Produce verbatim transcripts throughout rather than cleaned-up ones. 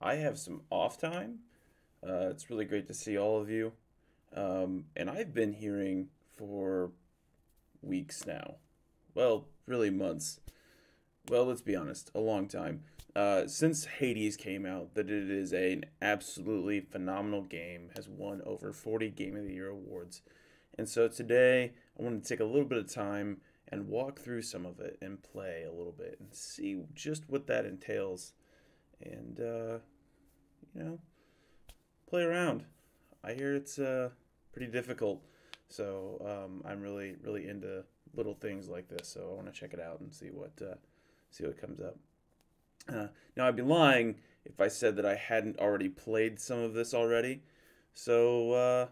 I have some off time. Uh, it's really great to see all of you. Um, and I've been hearing for weeks now. Well, really months. Well, let's be honest, a long time. Uh, since Hades came out, that it is an absolutely phenomenal game, has won over forty Game of the Year awards. And so today, I want to take a little bit of time and walk through some of it and play a little bit and see just what that entails. And, uh, you know, play around. I hear it's uh, pretty difficult, so um, I'm really really into little things like this. So I want to check it out and see what uh, see what comes up. Uh, now I'd be lying if I said that I hadn't already played some of this already. So uh,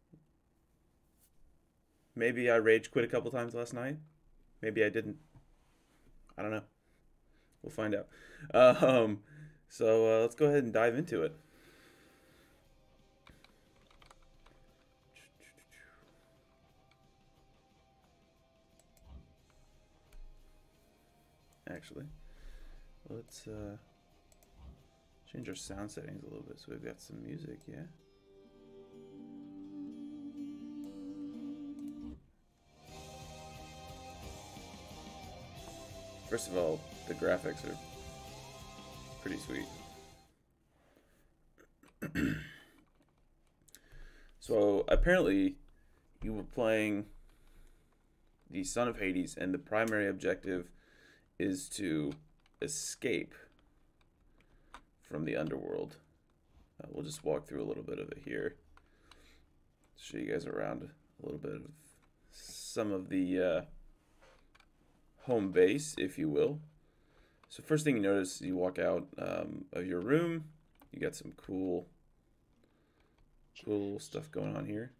maybe I rage quit a couple times last night. Maybe I didn't. I don't know. We'll find out. Um, so uh, let's go ahead and dive into it. Actually, let's uh, change our sound settings a little bit so we've got some music, yeah? First of all, the graphics are pretty sweet. So apparently you were playing the Son of Hades, and the primary objective is to escape from the underworld. Uh, we'll just walk through a little bit of it here. Show you guys around a little bit of some of the uh, home base, if you will. So first thing you notice, you walk out um, of your room. You got some cool, cool stuff going on here.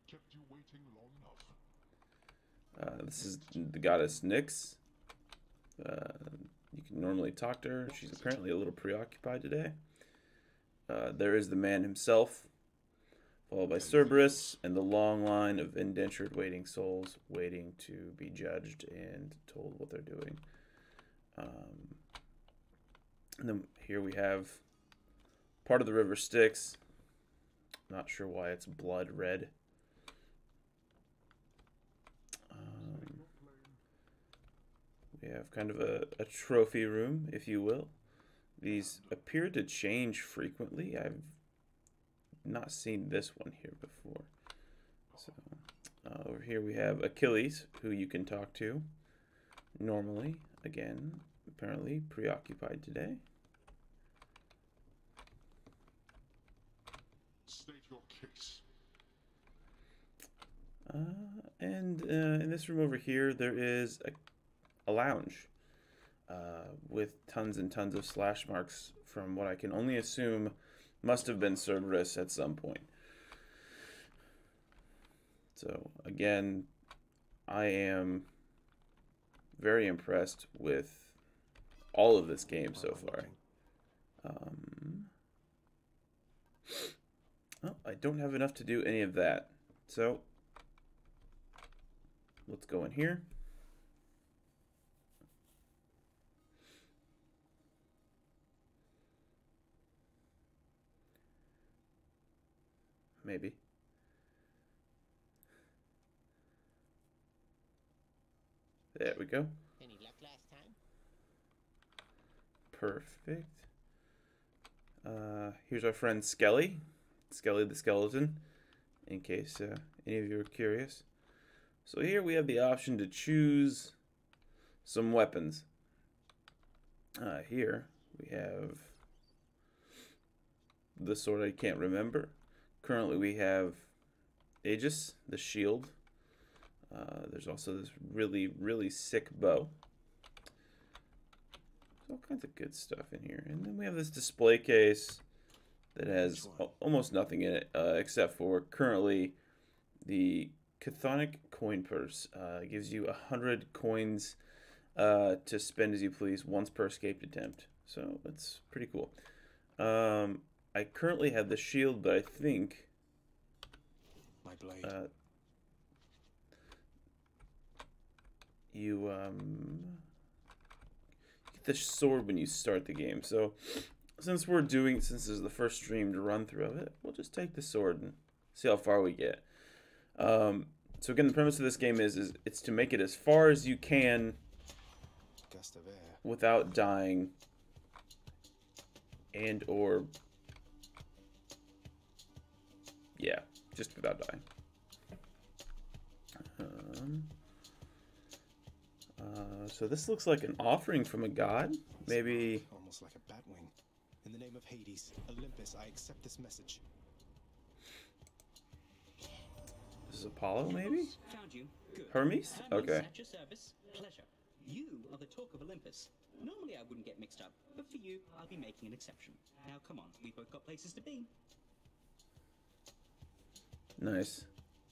Uh, this is the goddess Nyx. Uh, you can normally talk to her. She's apparently a little preoccupied today. Uh, there is the man himself, followed by Cerberus and the long line of indentured waiting souls waiting to be judged and told what they're doing. Um, and then here we have part of the river Styx. Not sure why it's blood red. Um, we have kind of a, a trophy room, if you will. These appear to change frequently. I've not seen this one here before. So uh, over here we have Achilles, who you can talk to normally. Again, apparently preoccupied today. State your case. Uh, and uh, in this room over here, there is a, a lounge uh, with tons and tons of slash marks from what I can only assume must have been Cerberus at some point. So again, I am very impressed with all of this game so far. Um, oh, I don't have enough to do any of that. So let's go in here. Maybe. There we go. Any luck last time? Perfect. Uh, here's our friend Skelly. Skelly the Skeleton, in case uh, any of you are curious. So here we have the option to choose some weapons. Uh, here we have the sword I can't remember. Currently we have Aegis, the shield. Uh, there's also this really, really sick bow. There's all kinds of good stuff in here. And then we have this display case that has almost nothing in it, uh, except for currently the Chthonic coin purse. Uh, gives you a hundred coins uh, to spend as you please once per escaped attempt. So that's pretty cool. Um, I currently have the shield, but I think My blade. uh, you um, get the sword when you start the game. So since we're doing, since this is the first streamed run through of it, we'll just take the sword and see how far we get. Um, so again, the premise of this game is, is it's to make it as far as you can Gust of air. without dying and or, yeah, just without dying. Um, uh, so this looks like an offering from a god, maybe. Almost like a bat wing. In the name of Hades, Olympus, I accept this message. This is Apollo, maybe? Found you. Good. Hermes? Hermes, Okay. at your service. Pleasure. You are the talk of Olympus. Normally I wouldn't get mixed up, but for you, I'll be making an exception. Now come on, we've both got places to be. Nice.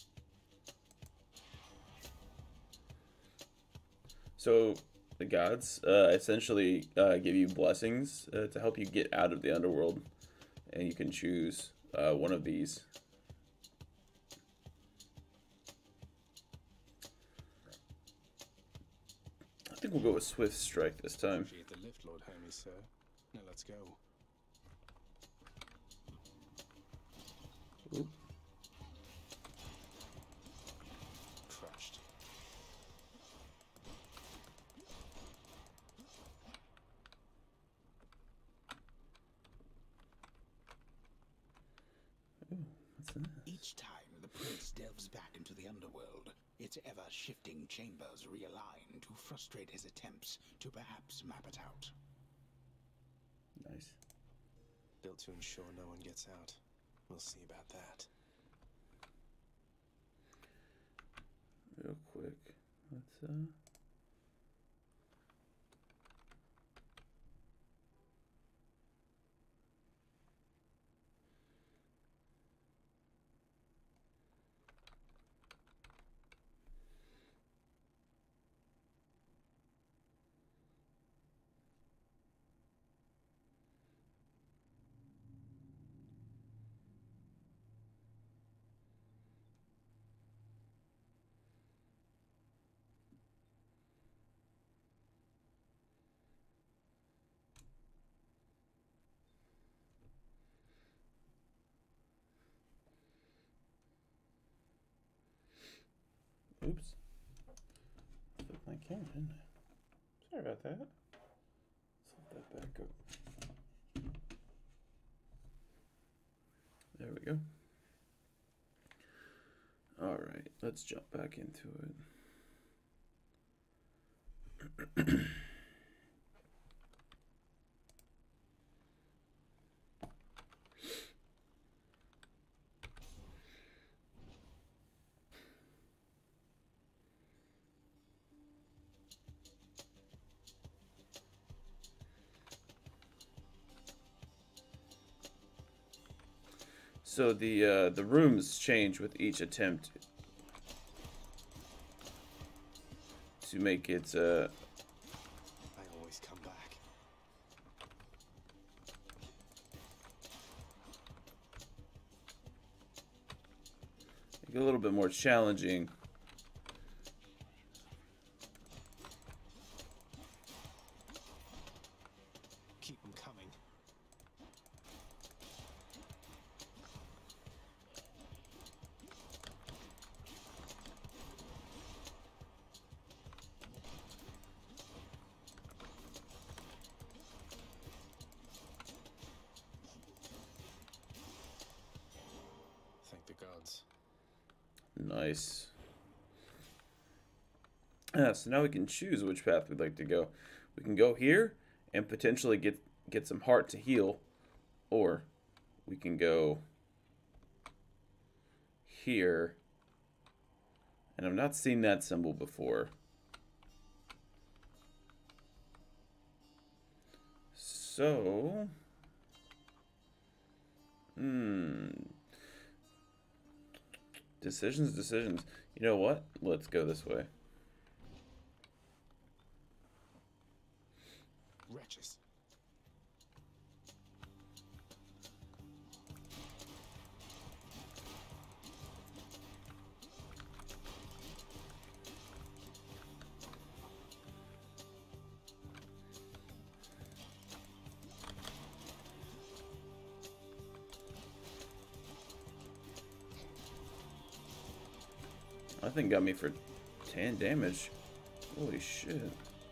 So the gods uh, essentially uh, give you blessings uh, to help you get out of the underworld, and you can choose uh, one of these. I think we'll go with Swift Strike this time. Appreciate the lift, Lord Hermes, sir. Now let's go. Oop. Crushed. What's that? Each time the prince delves back into the underworld, its ever-shifting chambers realign to frustrate his attempts to perhaps map it out. Nice. Built to ensure no one gets out. We'll see about that. Real quick. Let's uh. Oops. Flipped my camera, didn't I? Sorry about that. Let's let that back up. There we go. Alright, let's jump back into it. So the uh, the rooms change with each attempt to make it uh, I always come back. make it a little bit more challenging. Keep them coming. Thank the gods. Nice. Ah, so now we can choose which path we'd like to go. We can go here and potentially get get some heart to heal, or we can go here. And I've not seen that symbol before. So, hmm. Decisions, decisions. You know what? Let's go this way. Wretches. That thing got me for ten damage. Holy shit.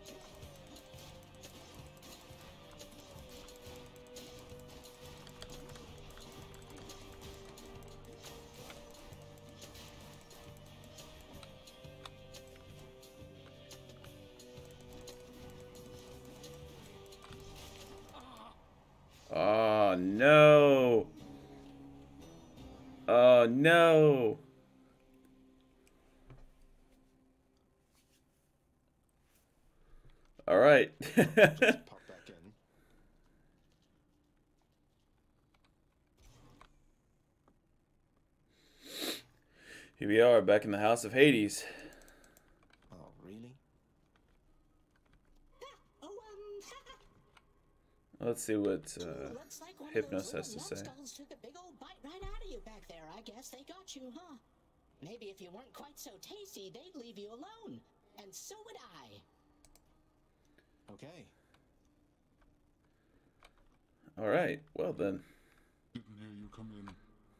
Oh no. Oh no. All right. Just pop back in. Here we are back in the House of Hades. Oh, really? Oh, um, Let's see what uh, looks like one Hypnos of those has to little say. numbskulls took a big old bite right out of you back there. I guess they got you, huh? Maybe if you weren't quite so tasty, they'd leave you alone. And so would I. Okay. All right. Well then, Didn't hear you come in.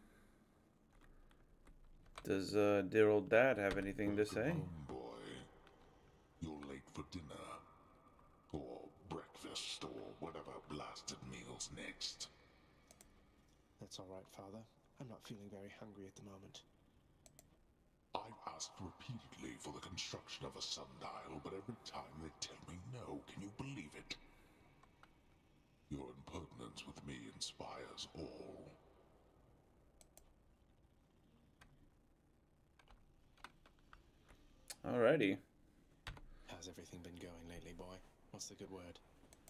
does uh, dear old dad have anything to say? Welcome home, boy. You're late for dinner. Or breakfast, or whatever blasted meal's next. That's all right, Father. I'm not feeling very hungry at the moment. I've asked repeatedly for the construction of a sundial, but every time they tell me no. Can you believe it? Your impertinence with me inspires all. Alrighty. How's everything been going lately, boy? What's the good word?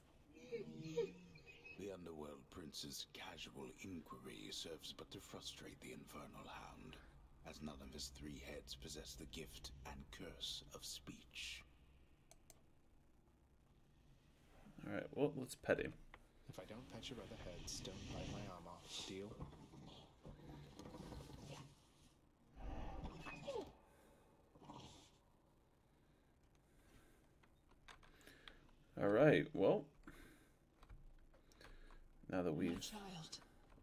The Underworld Prince's casual inquiry serves but to frustrate the Infernal Hound, as none of his three heads possess the gift and curse of speech. Alright, well, let's pet him. If I don't pet your other heads, don't bite my arm off. Deal? Alright, well. Now that we've... Child.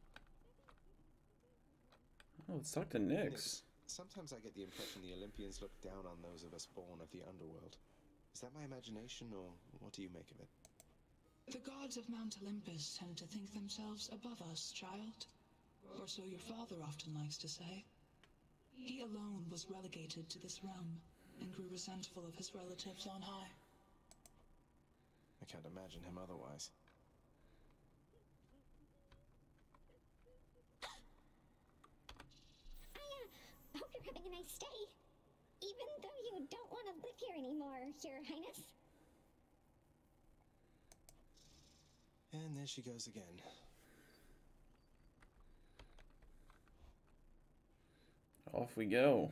Oh, let's talk to Nyx. Sometimes I get the impression the Olympians look down on those of us born of the Underworld. Is that my imagination, or what do you make of it? The gods of Mount Olympus tend to think themselves above us, child. Or so your father often likes to say. He alone was relegated to this realm, and grew resentful of his relatives on high. I can't imagine him otherwise. I hope you're having a nice day. Even though you don't want to live here anymore, Your Highness. And there she goes again. Off we go.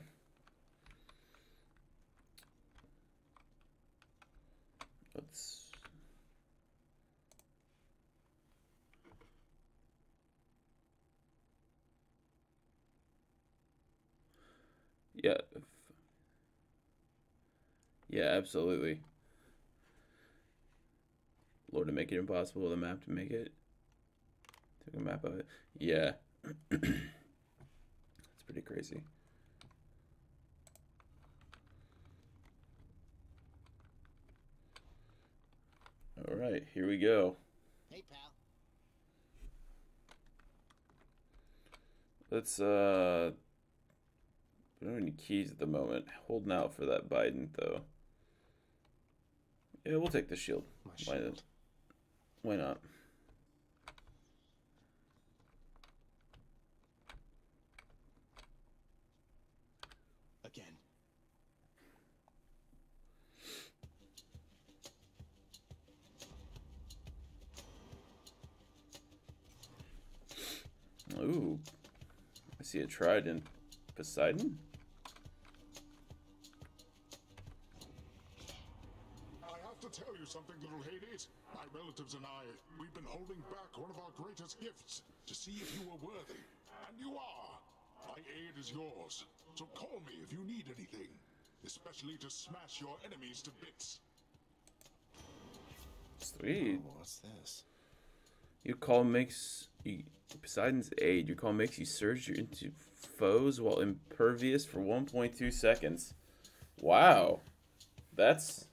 Let's... Yeah. Yeah, absolutely. Lord, to make it impossible, the map to make it. Took a map of it. Yeah. It's pretty crazy. All right, here we go. Hey, pal. Let's, uh... we don't have any keys at the moment. Holding out for that Biden, though. Yeah, we'll take the shield. My Why shield. not? Why not? Again. Ooh. I see a trident. Poseidon? I have to tell you something, little Hades. My relatives and I, we've been holding back one of our greatest gifts to see if you were worthy. And you are. My aid is yours. So call me if you need anything. Especially to smash your enemies to bits. Sweet. Oh, what's this? You call makes You, Poseidon's aid. Your call makes you surge into foes while impervious for one point two seconds. Wow. That's...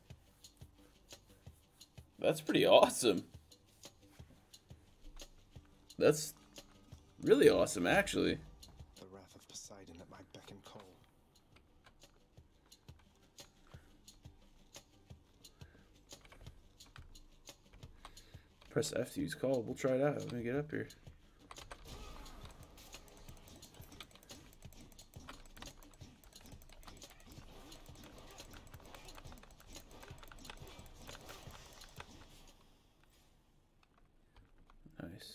That's pretty awesome. That's really awesome, actually. The wrath of Poseidon at my beck and call. Press F to use call. We'll try it out. Let me get up here. Nice.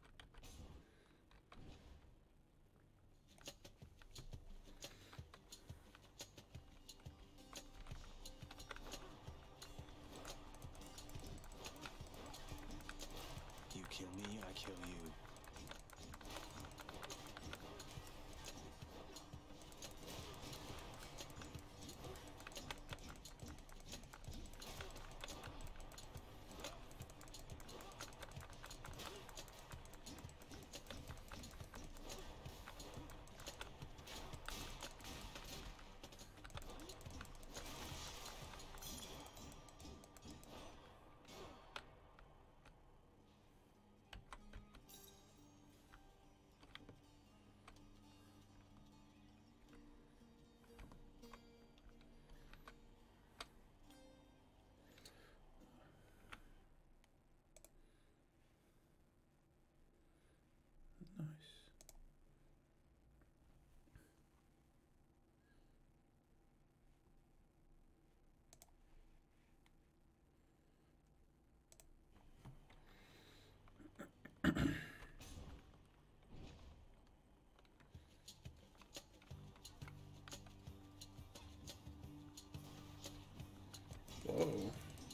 You kill me, I kill you. Nice. Whoa.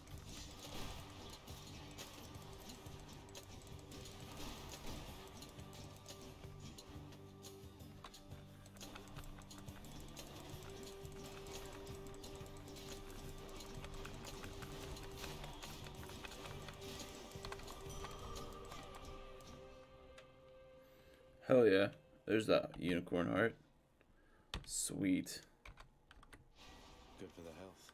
Hell yeah. There's that unicorn heart. Sweet. Good for the health.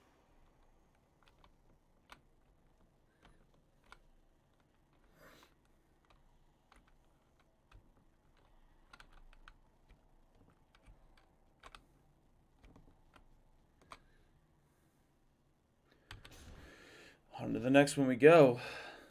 On to the next one we go.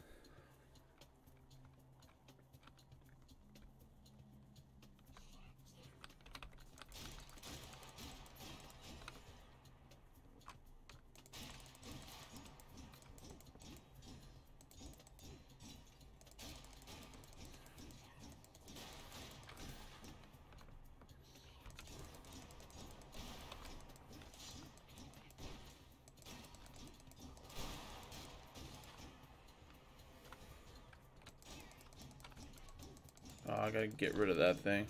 Oh, I gotta get rid of that thing.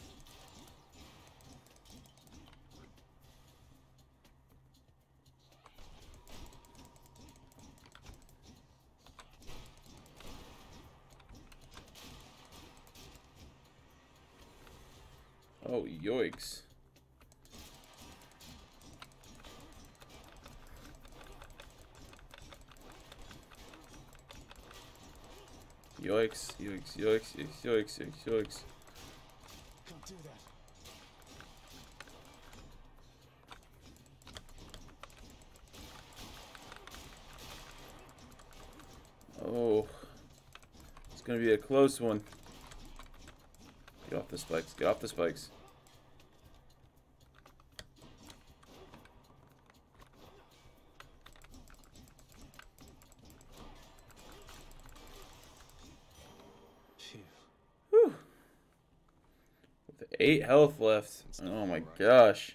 Oh, yoicks. Yoicks, yoicks, yoicks, yoicks, yoicks, yoicks, yoicks. Don't do that. Oh, it's gonna be a close one. Get off the spikes, get off the spikes. Phew. Whew. With eight health left. Oh my gosh.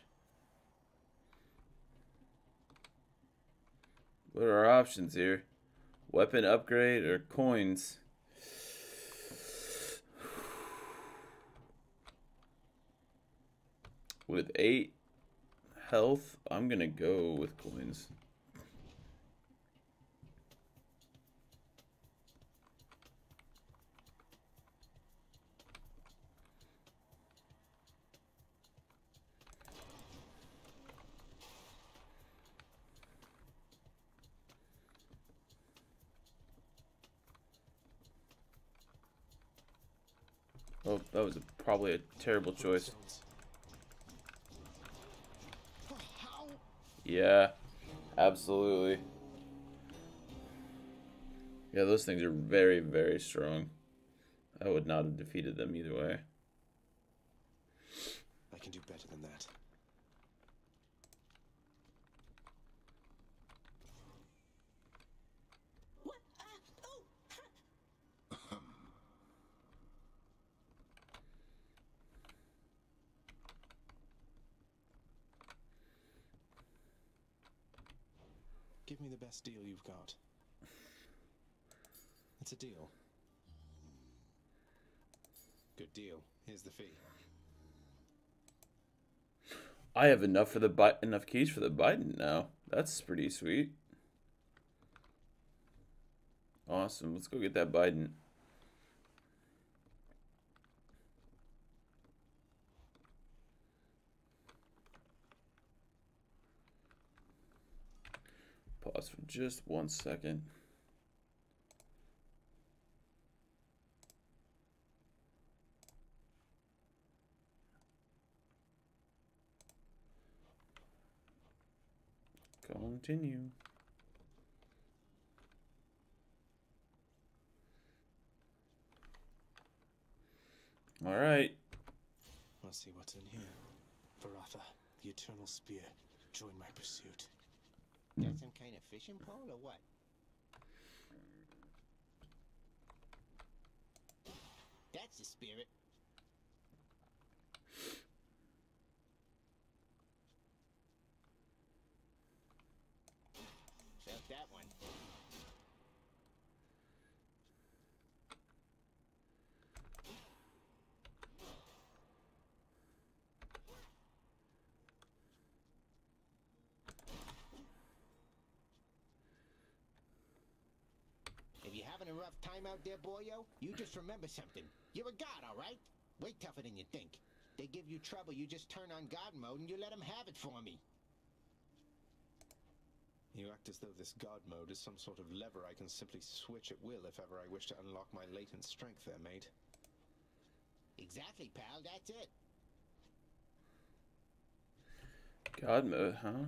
What are our options here? Weapon upgrade or coins? With eight health, I'm gonna go with coins. Oh, that was a, probably a terrible choice. How? Yeah, absolutely. Yeah, those things are very, very strong. I would not have defeated them either way. I can do better than that. What? Uh, oh! Ha- Give me the best deal you've got. It's a deal. Good deal. Here's the fee. I have enough for the Bi enough keys for the Biden now. That's pretty sweet. Awesome. Let's go get that Biden. Pause for just one second. Continue. All right. Let's see what's in here. Varatha, the Eternal Spear. Join my pursuit. Got some kind of fishing pole or what? That's the spirit. Felt that one. If you're having a rough time out there, boyo, you just remember something. You're a god, all right? Way tougher than you think. They give you trouble, you just turn on god mode and you let them have it for me. You act as though this god mode is some sort of lever I can simply switch at will if ever I wish to unlock my latent strength there, mate. Exactly, pal, that's it. God mode, huh?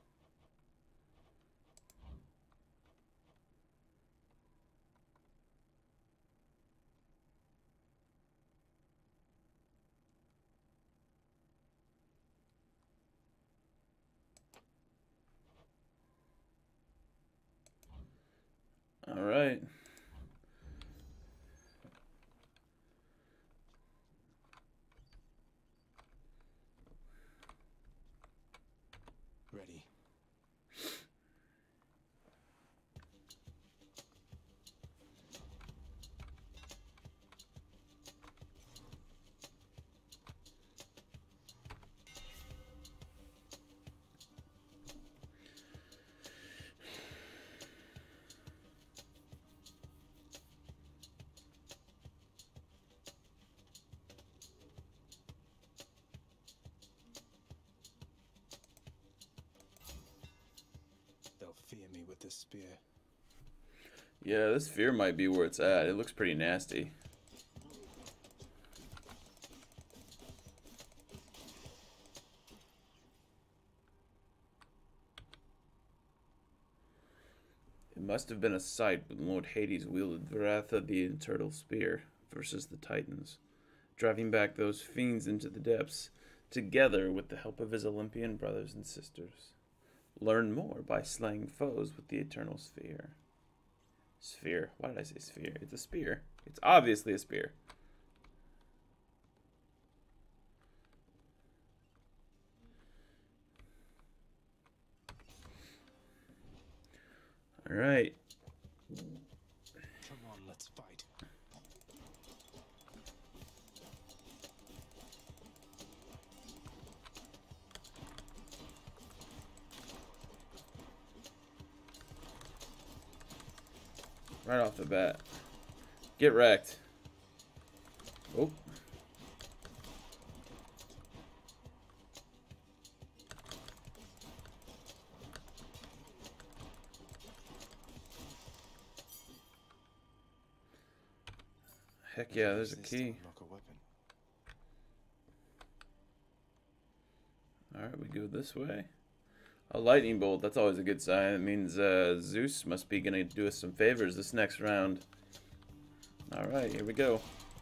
All right. Ready. They'll fear me with this spear. Yeah, this fear might be where it's at. It looks pretty nasty. It must have been a sight when Lord Hades wielded Varatha the Eternal Spear versus the Titans, driving back those fiends into the depths, together with the help of his Olympian brothers and sisters. Learn more by slaying foes with the Eternal Sphere. Sphere. Why did I say sphere? It's a spear. It's obviously a spear. All right. Come on, let's fight. Right off the bat. Get wrecked. Oh. Heck yeah, there's a Use this to key. unlock a weapon. Alright, we go this way. A lightning bolt, that's always a good sign. It means uh, Zeus must be going to do us some favors this next round. Alright, here we go.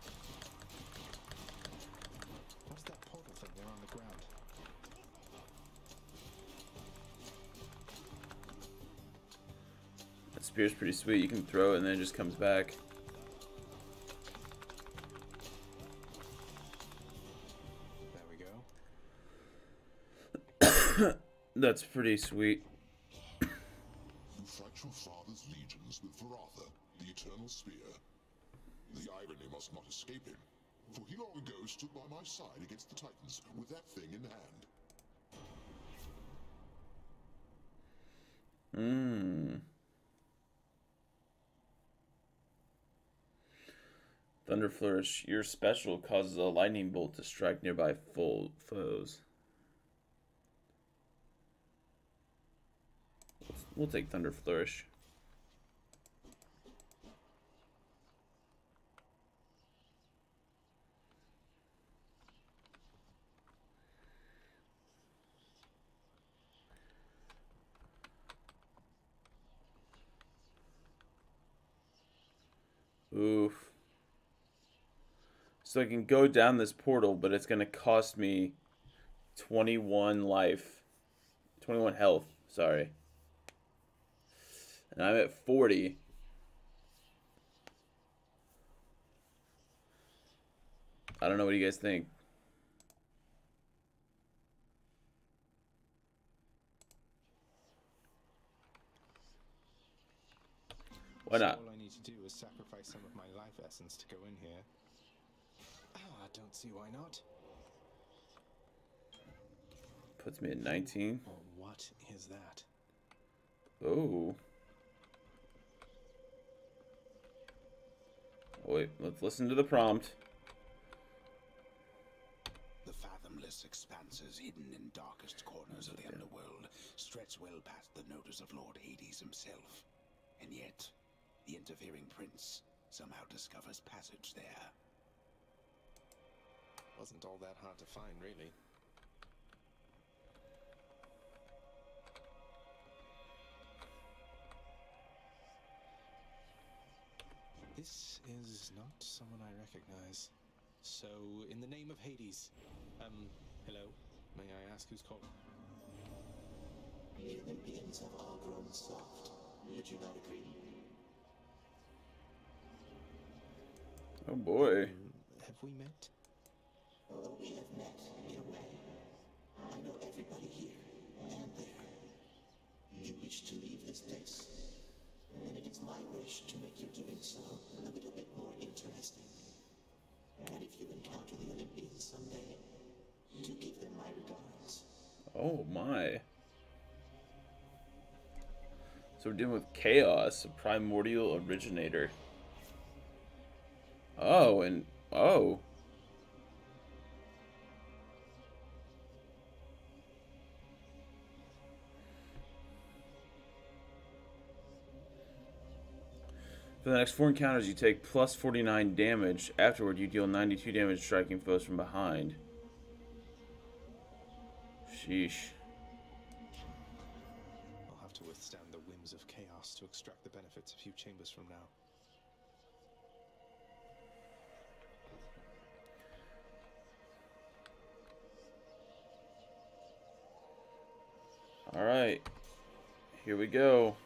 What's that portal thing there on the ground? That spear's pretty sweet. You can throw it and then it just comes back. That's pretty sweet. You fight your father's legions with Varatha, the Eternal Spear. The irony must not escape him, for he long ago stood by my side against the Titans with that thing in hand. Hmm. Thunder Flourish. Your special causes a lightning bolt to strike nearby full foes. We'll take Thunder Flourish. Oof. So I can go down this portal, but it's going to cost me twenty-one life. twenty-one health, sorry. And I'm at forty. I don't know what you guys think. Why not? All I need to do is sacrifice some of my life essence to go in here. Ah, I don't see why not. Puts me at nineteen. Well, what is that? Oh. Oh, wait, let's listen to the prompt. The fathomless expanses hidden in darkest corners of the underworld stretch well past the notice of Lord Hades himself. And yet, the interfering prince somehow discovers passage there. Wasn't all that hard to find, really. This is not someone I recognize. So, in the name of Hades, um, hello? May I ask who's calling? The Olympians have all grown soft. Would you not agree? Oh boy. Um, have we met? Oh, we have met, in a way. I know everybody here and there. You wish to leave this place, and it is my wish to make your doing so a little bit more interesting. And if you encounter the Olympians someday, do give them my regards. Oh my. So we're dealing with Chaos, a primordial originator. Oh, and oh. For the next four encounters, you take plus forty-nine damage. Afterward, you deal ninety-two damage striking foes from behind. Sheesh. I'll have to withstand the whims of chaos to extract the benefits a few chambers from now. All right, here we go.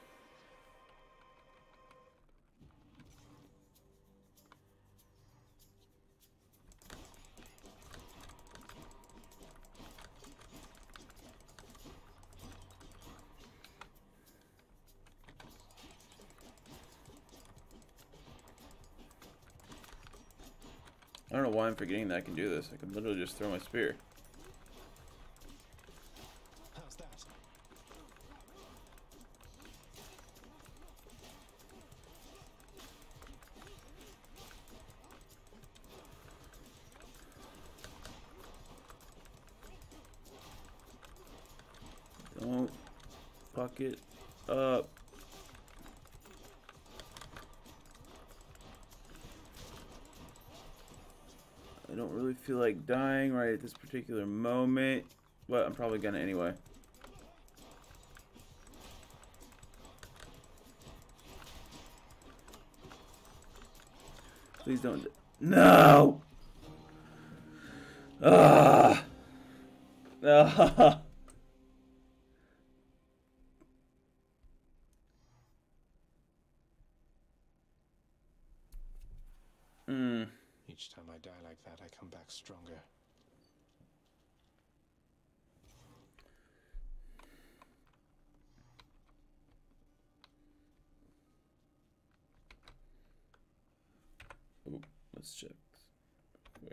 I don't know why I'm forgetting that I can do this. I can literally just throw my spear. How's that? Don't fuck it up. I don't really feel like dying right at this particular moment. But I'm probably gonna anyway. Please don't. No! Ah! Ah! Hmm. Each time I die like that, I come back stronger. Ooh, let's check. Quick.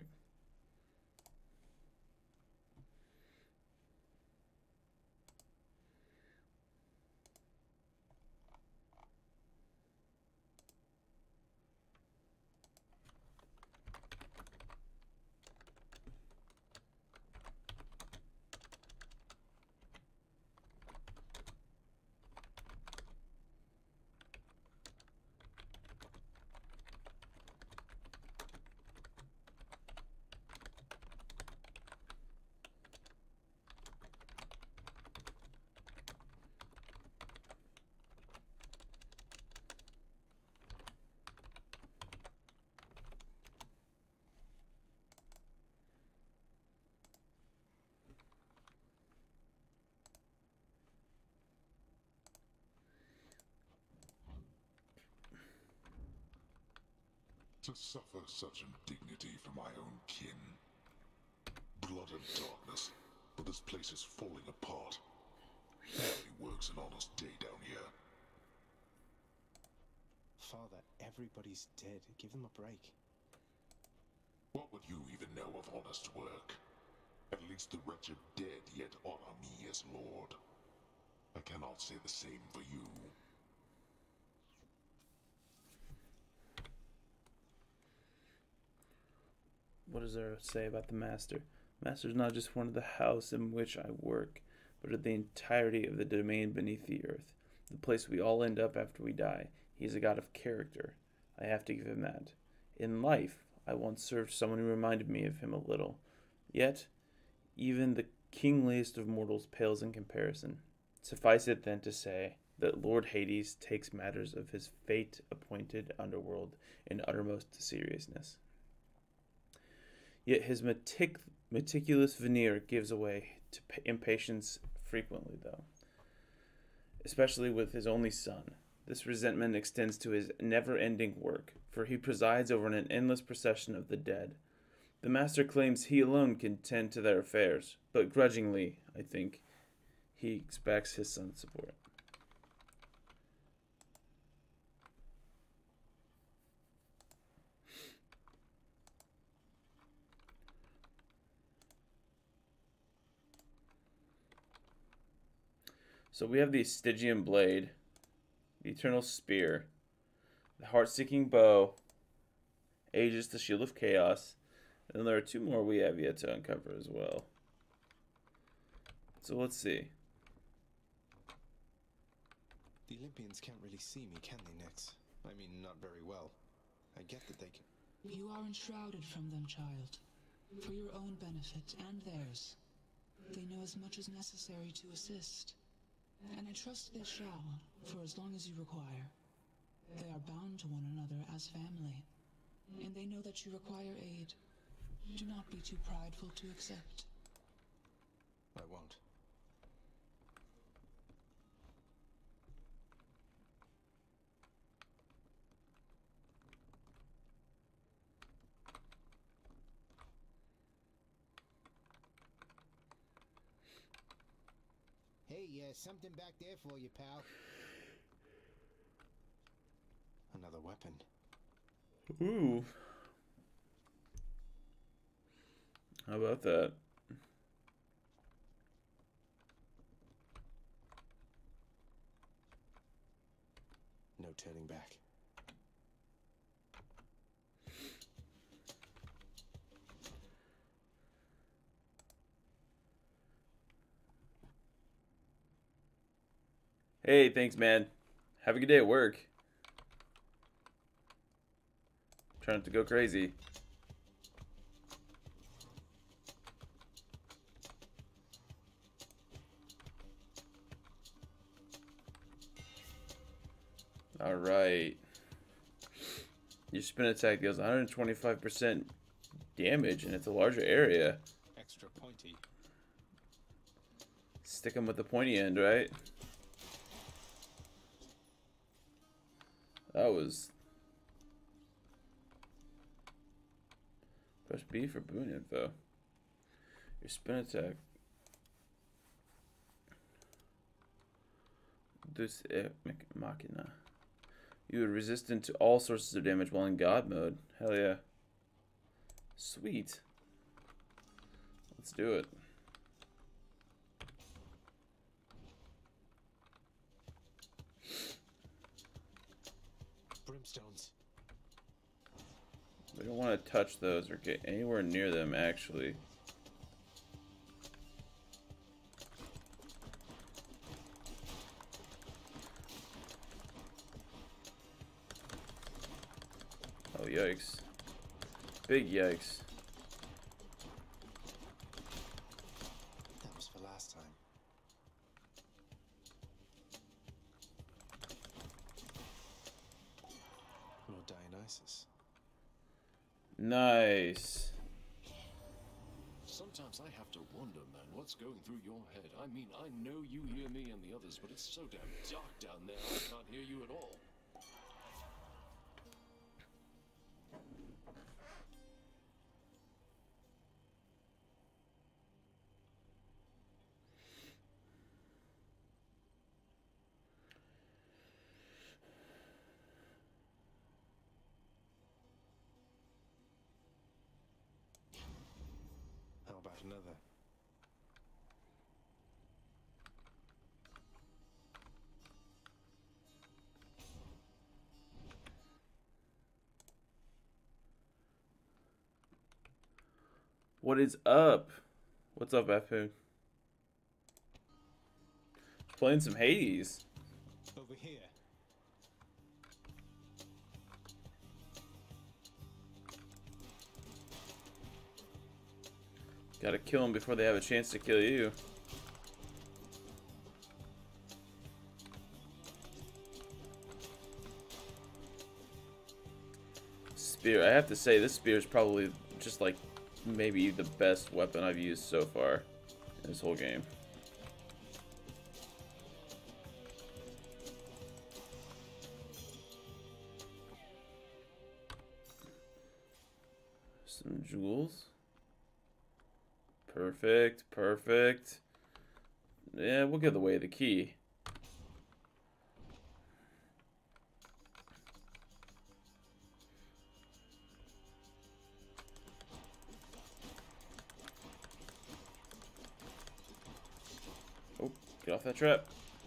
To suffer such indignity from my own kin. Blood and darkness, but this place is falling apart. Barely works an honest day down here. Father, everybody's dead. Give them a break. What would you even know of honest work? At least the wretched dead yet honor me as Lord. I cannot say the same for you. What does there say about the Master? Master is not just one of the house in which I work, but of the entirety of the domain beneath the earth, the place we all end up after we die. He is a god of character. I have to give him that. In life, I once served someone who reminded me of him a little. Yet, even the kingliest of mortals pales in comparison. Suffice it then to say that Lord Hades takes matters of his fate-appointed underworld in uttermost seriousness. Yet his metic meticulous veneer gives way to impatience frequently, though, especially with his only son. This resentment extends to his never-ending work, for he presides over an endless procession of the dead. The Master claims he alone can tend to their affairs, but grudgingly, I think, he expects his son's support. So we have the Stygian Blade, the Eternal Spear, the Heart-Seeking Bow, Aegis, the Shield of Chaos, and then there are two more we have yet to uncover as well. So let's see. The Olympians can't really see me, can they, Nyx? I mean, not very well. I get that they can... You are enshrouded from them, child. For your own benefit and theirs. They know as much as necessary to assist. And I trust they shall, for as long as you require. They are bound to one another as family. And they know that you require aid. Do not be too prideful to accept. I won't. Hey, uh, something back there for you, pal. Another weapon. Ooh. How about that? No turning back. Hey, thanks, man. Have a good day at work. Trying not to go crazy. Alright. Your spin attack deals one hundred twenty-five percent damage, and it's a larger area. Extra pointy. Stick them with the pointy end, right? That was... Press B for boon info. Your spin attack. This Machina. You are resistant to all sources of damage while in God mode. Hell yeah. Sweet. Let's do it. Brimstones. We don't want to touch those or get anywhere near them, actually. Oh, yikes. Big yikes. That was for last time. Lord Dionysus. Nice. Sometimes I have to wonder, man, what's going through your head. I mean, I know you hear me and the others, but it's so damn dark down there, I can't hear you at all. How about another? What is up? What's up, Efu? Playing some Hades. Over here. Gotta kill them before they have a chance to kill you. Spear. I have to say, this spear is probably just like maybe the best weapon I've used so far in this whole game. Some jewels. Perfect, perfect. Yeah, we'll give away the key. Oh, get off that trap.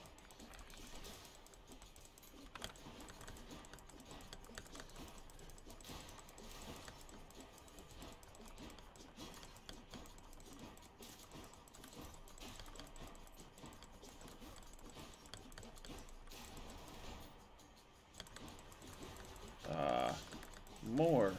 Ah, more.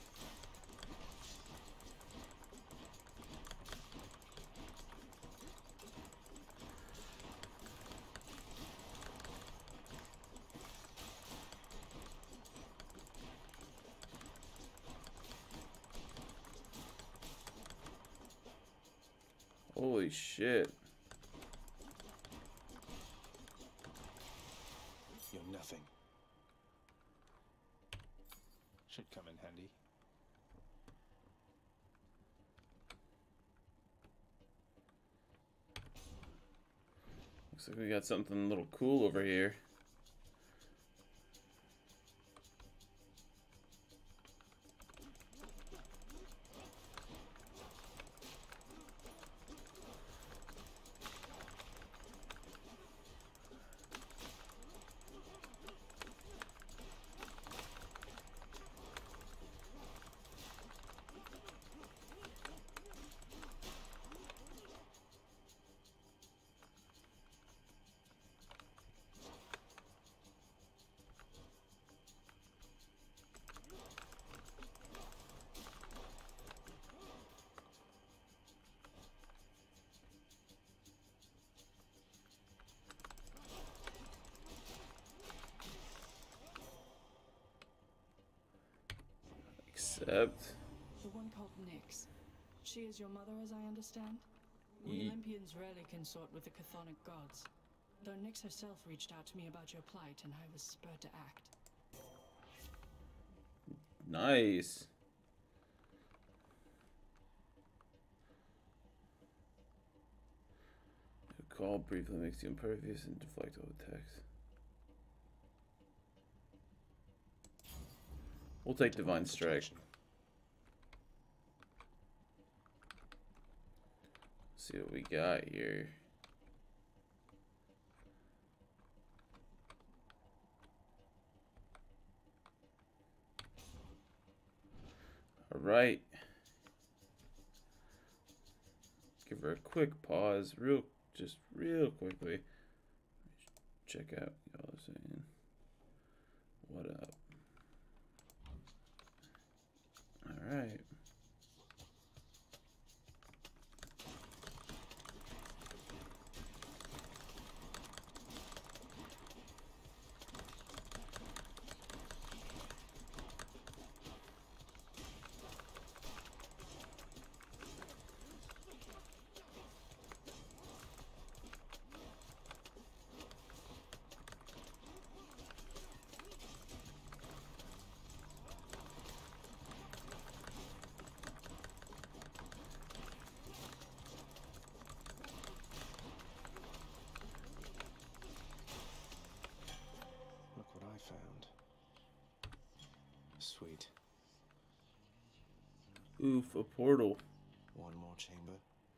Holy shit. You're nothing. Should come in handy. Looks like we got something a little cool over here. Except... The one called Nyx. She is your mother, as I understand? We Ye Olympians rarely consort with the chthonic gods. Though Nyx herself reached out to me about your plight, and I was spurred to act. Nice. A call briefly makes you impervious and deflect all attacks. We'll take Divine Strike. See what we got here. All right. Give her a quick pause, real, just real quickly. Check out y'all are saying. What up? All right. Sweet. Oof, a portal. One more chamber.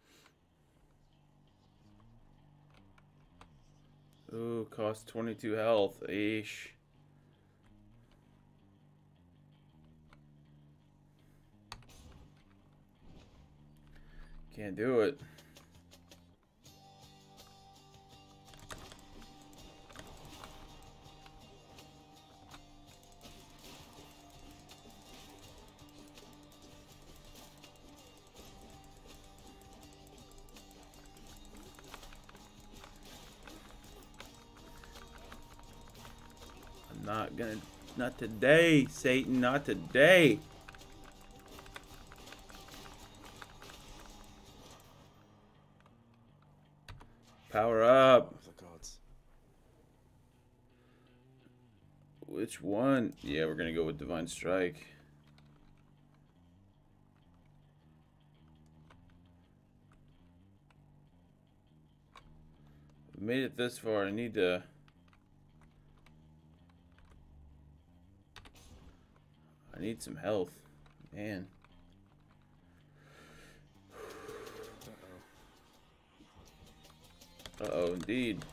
Ooh, cost twenty-two health. Eesh. Can't do it. Not gonna, not today, Satan, not today. Power up. The gods. Which one? Yeah, we're gonna go with Divine Strike. We made it this far. I need to. I need some health, man. Uh oh, indeed.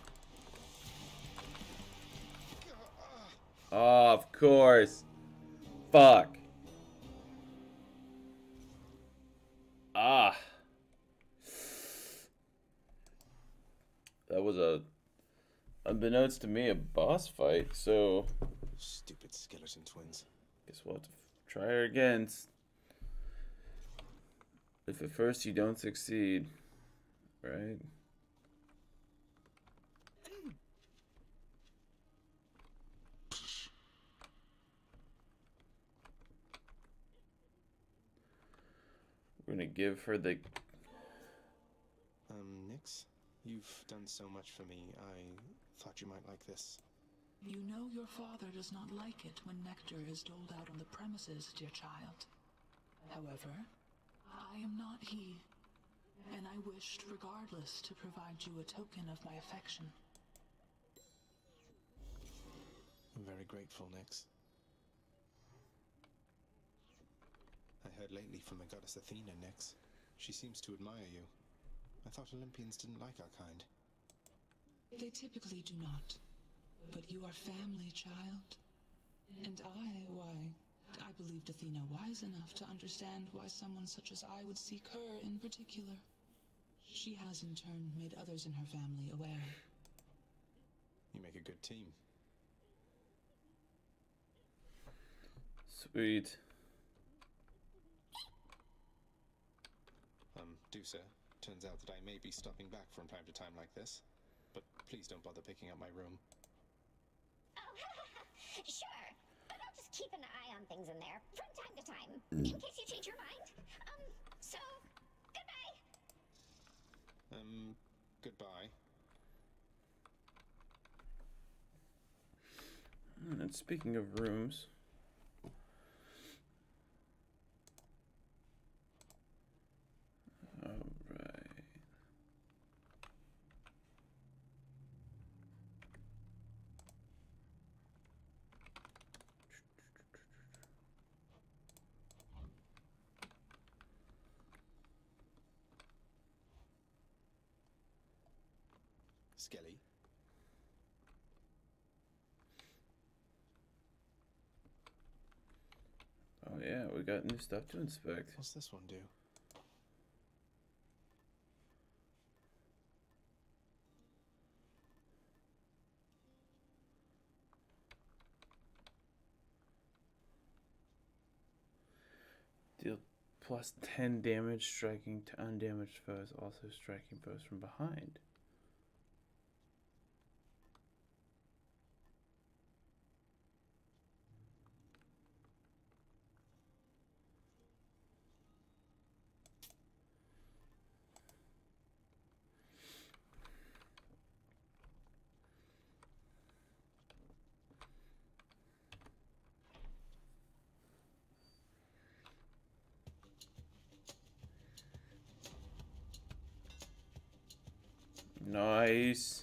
Oh, of course. Fuck. Ah. That was a, unbeknownst to me, a boss fight, so. Stupid skeleton twins. Guess we'll have to try her again. If at first you don't succeed, right? We're gonna give her the... Um, Nyx, you've done so much for me. I thought you might like this. You know your father does not like it when nectar is doled out on the premises, dear child. However, I am not he, and I wished regardless to provide you a token of my affection. I'm very grateful, Nyx. I heard lately from the goddess Athena, Nyx. She seems to admire you. I thought Olympians didn't like our kind. They typically do not. But you are family, child. And I, why, I believed Athena wise enough to understand why someone such as I would seek her in particular. She has in turn made others in her family aware. You make a good team. Sweet. Um, do sir. Turns out that I may be stopping back from time to time like this. But please don't bother picking up my room. Oh, sure. But I'll just keep an eye on things in there from time a time, in case you change your mind. Um, so, goodbye. Um, goodbye. And speaking of rooms, all right. Skelly. Oh yeah, we got new stuff to inspect. What's this one do? Deal plus ten damage striking to undamaged foes, also striking foes from behind. Nice.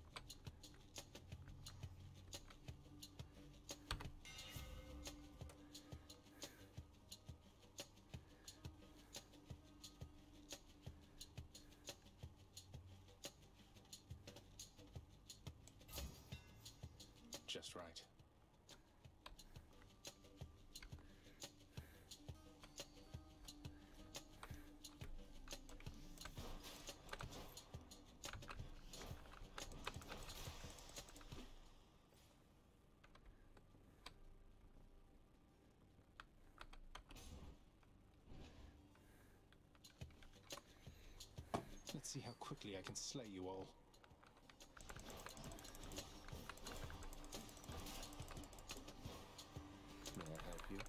Just right. Let's see how quickly I can slay you all. May I help you?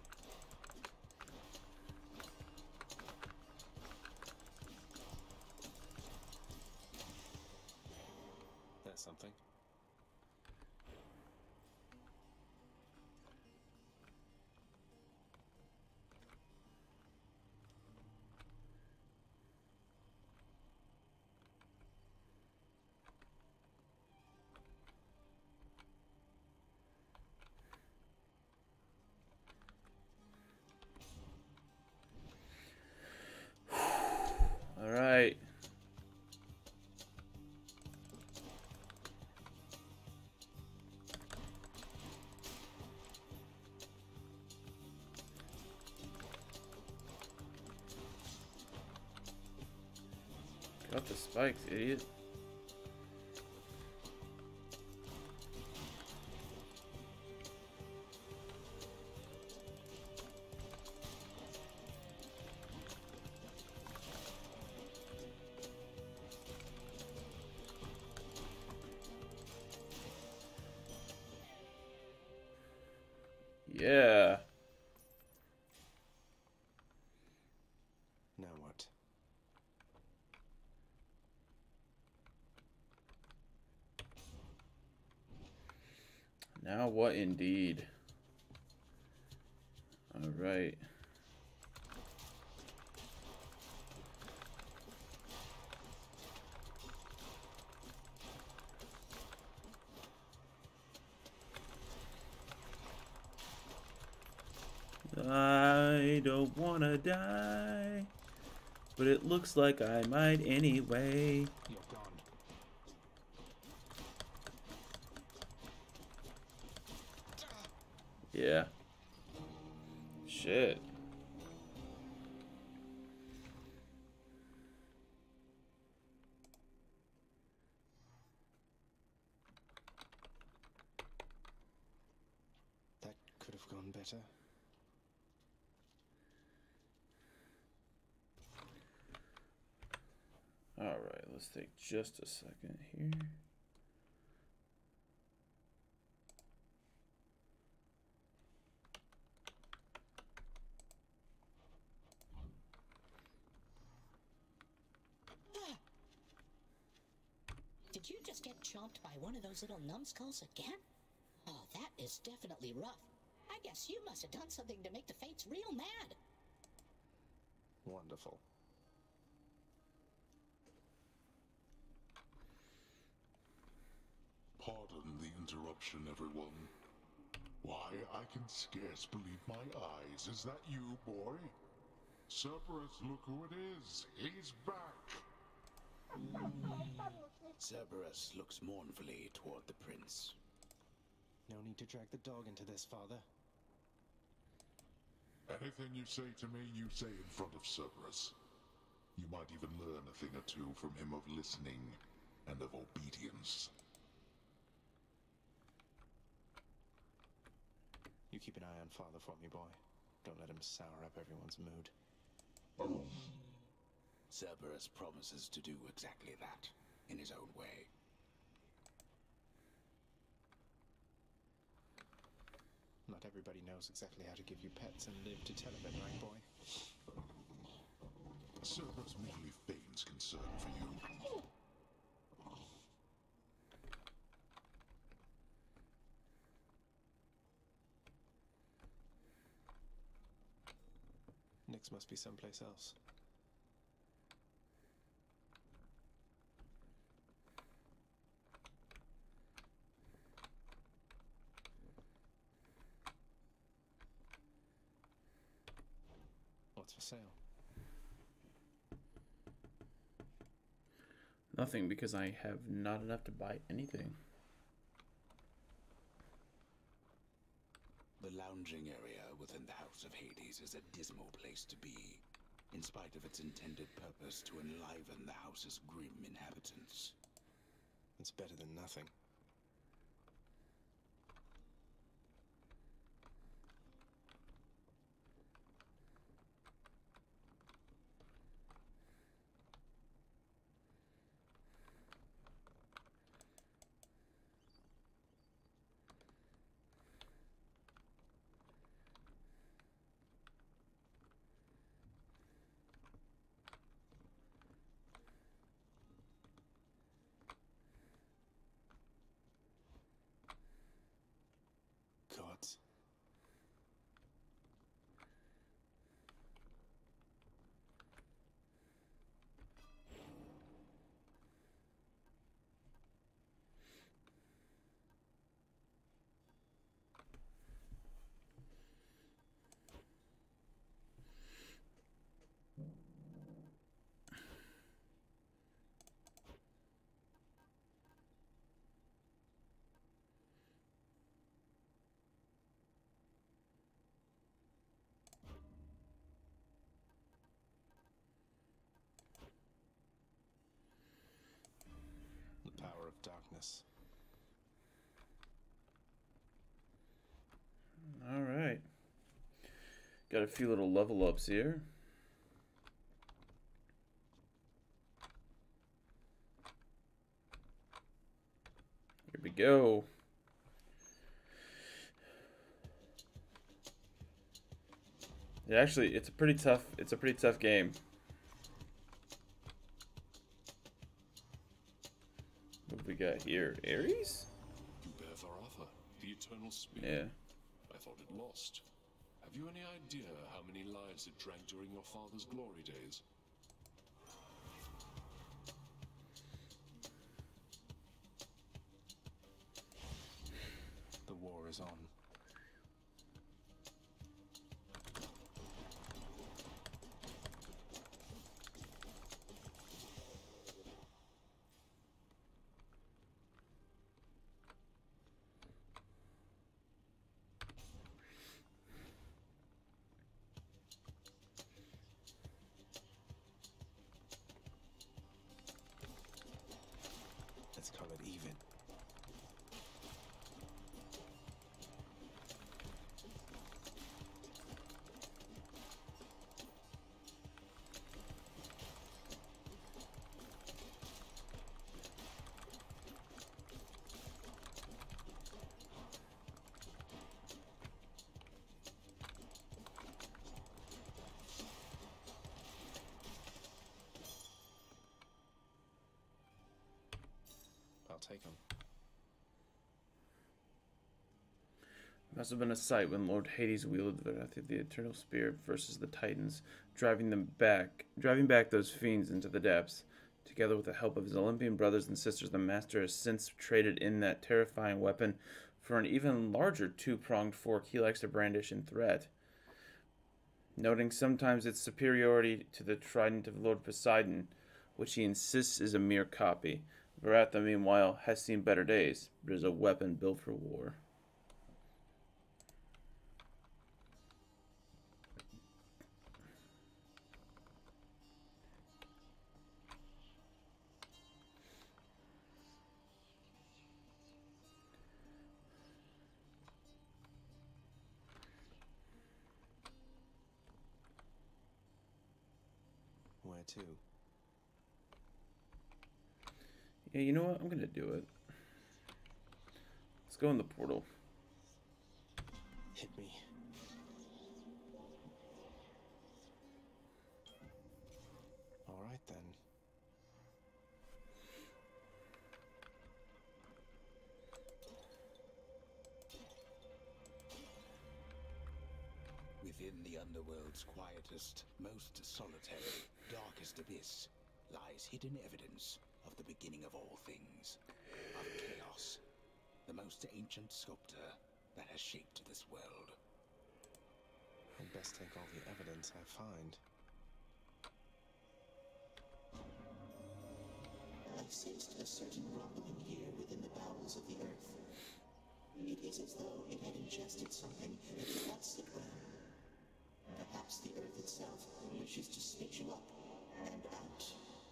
There's something. All right. Got the spikes, idiot. Yeah. Now what? Now what indeed? All right. I don't wanna die, but it looks like I might anyway. You're gone. Yeah. Shit. That could have gone better. All right, let's take just a second here. Did you just get chomped by one of those little numbskulls again? Oh, that is definitely rough. I guess you must have done something to make the Fates real mad. Wonderful. Pardon the interruption, everyone. Why, I can scarce believe my eyes. Is that you, boy? Cerberus, look who it is. He's back. Cerberus looks mournfully toward the prince. No need to drag the dog into this, Father. Anything you say to me, you say in front of Cerberus. You might even learn a thing or two from him of listening and of obedience. You keep an eye on Father for me, boy. Don't let him sour up everyone's mood. Cerberus promises to do exactly that, in his own way. Not everybody knows exactly how to give you pets and live to tell of it, right, boy? Cerberus merely feigns concern for you. Nyx must be someplace else. What's for sale? Nothing, because I have not enough to buy anything. The lounging area within the House of Hades is a dismal place to be, in spite of its intended purpose to enliven the house's grim inhabitants. It's better than nothing. Gods. The power of darkness. All right. Got a few little level ups here. Here we go. Yeah, actually, it's a pretty tough. It's a pretty tough game. What do we got here? Ares? Bertharatha, the Eternal Spear. Yeah. I thought it lost. Have you any idea how many lives it drank during your father's glory days? The war is on. Let's call it even. take them. It must have been a sight when Lord Hades wielded the, the Eternal Spear versus the Titans, driving them back, driving back those fiends into the depths. Together with the help of his Olympian brothers and sisters, the Master has since traded in that terrifying weapon for an even larger two-pronged fork he likes to brandish in threat. Noting sometimes its superiority to the trident of Lord Poseidon, which he insists is a mere copy. Varatha, meanwhile, has seen better days, but is a weapon built for war. Where to? Yeah, you know what? I'm gonna do it. Let's go in the portal. Hit me. All right then. Within the underworld's quietest, most solitary, darkest abyss lies hidden evidence of the beginning of all things, of chaos, the most ancient sculptor that has shaped this world. I'd best take all the evidence I find. I sensed a certain rumbling here within the bowels of the earth. It is as though it had ingested something it could not sit well. Perhaps the earth itself wishes to spit you up and out.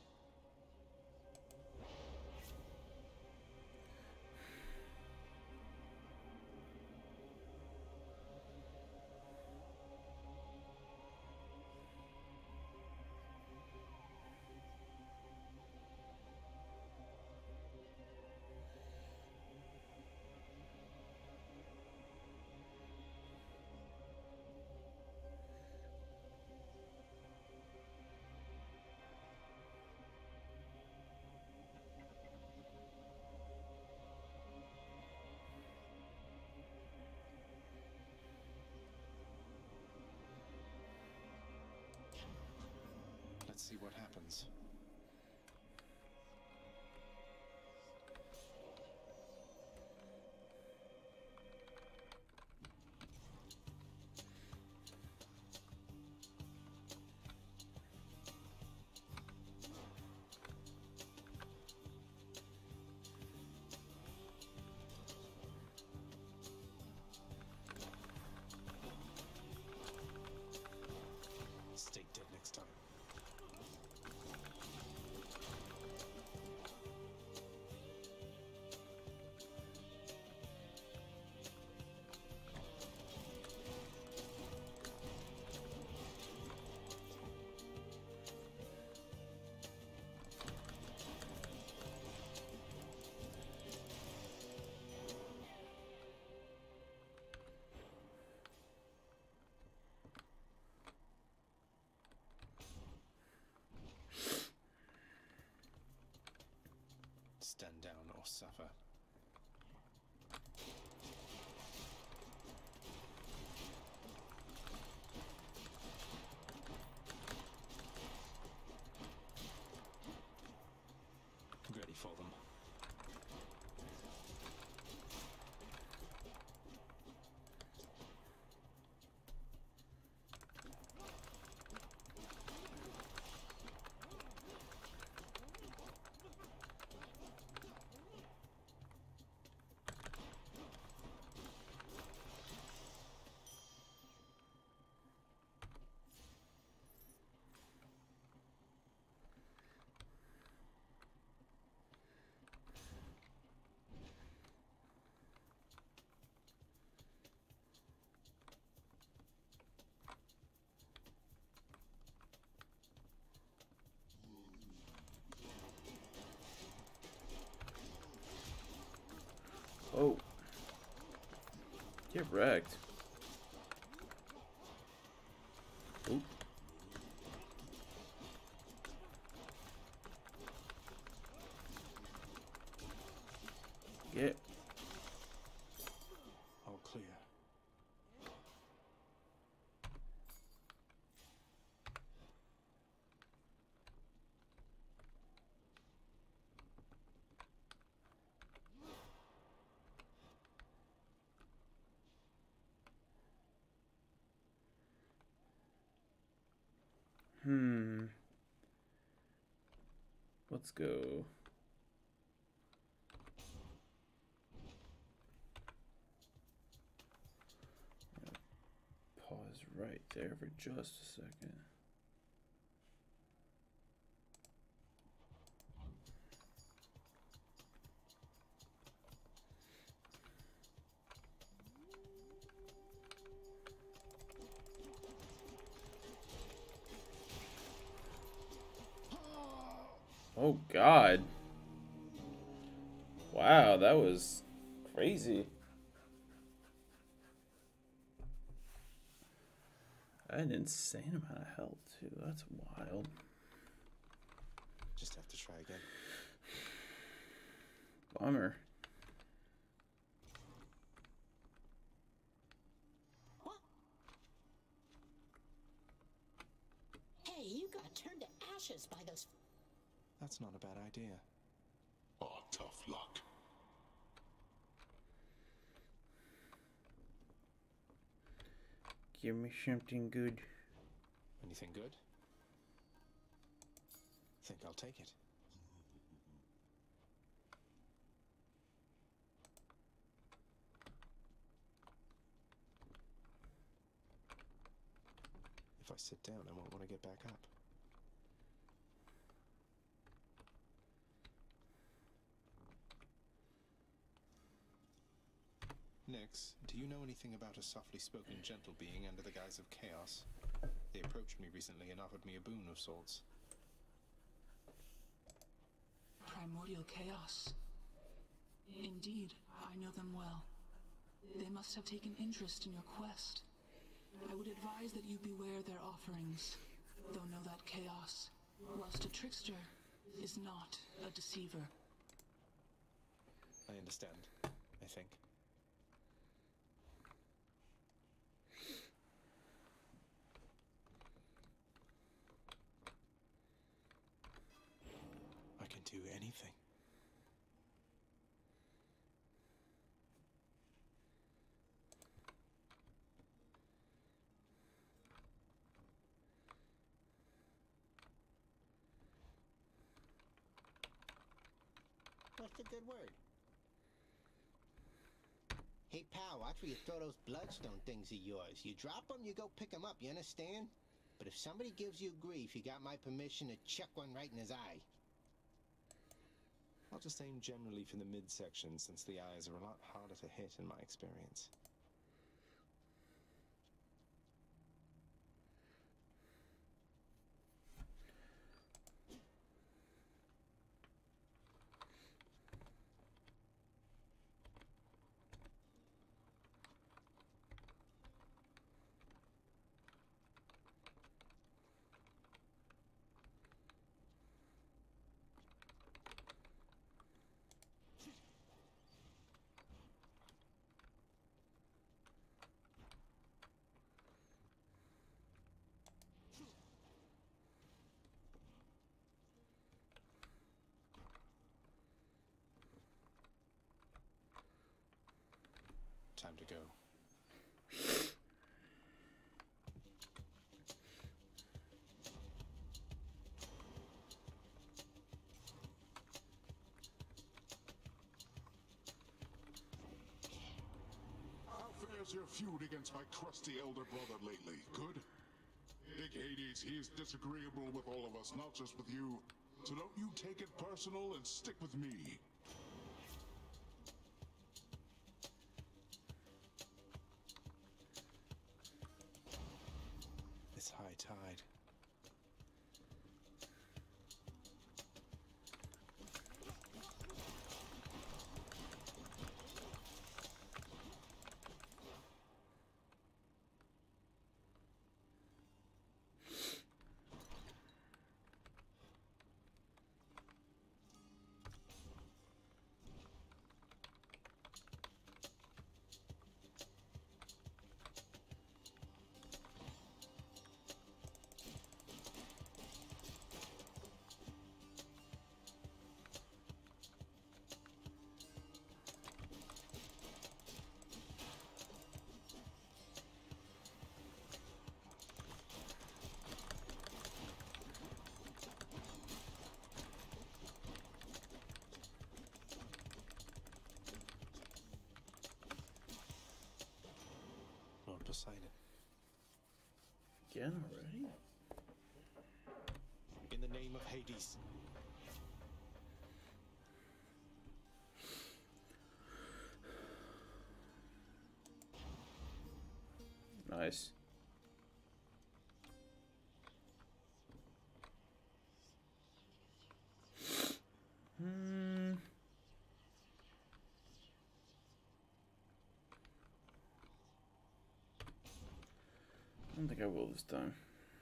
Let's see what happens. Stay dead next time. Stand down or suffer. Ready for them. Oh. Get wrecked. Oop. Hmm. Let's go. Pause right there for just a second. Oh God. Wow, that was crazy. An insane amount of health too. That's wild. Just have to try again. Bummer. What? Hey, you got turned to ashes by those. That's not a bad idea. Oh, tough luck. Give me something good. Anything good? Think I'll take it. If I sit down, I won't want to get back up. Nix, do you know anything about a softly spoken gentle being under the guise of chaos? They approached me recently and offered me a boon of sorts. Primordial chaos. Indeed, I know them well. They must have taken interest in your quest. I would advise that you beware their offerings, though know that chaos, whilst a trickster, is not a deceiver. I understand, I think. I can do anything. What's the good word? Hey, pal, watch where you throw those bloodstone things of yours. You drop them, you go pick them up, you understand? But if somebody gives you grief, you got my permission to chuck one right in his eye. I'll just aim generally for the midsection, since the eyes are a lot harder to hit in my experience. Time to go. How fares your feud against my crusty elder brother lately? Good? Big Hades, he is disagreeable with all of us, not just with you. So don't you take it personal and stick with me. It's high tide. Poseidon. Again already? In the name of Hades. Nice. Hmm. I don't think I will this time.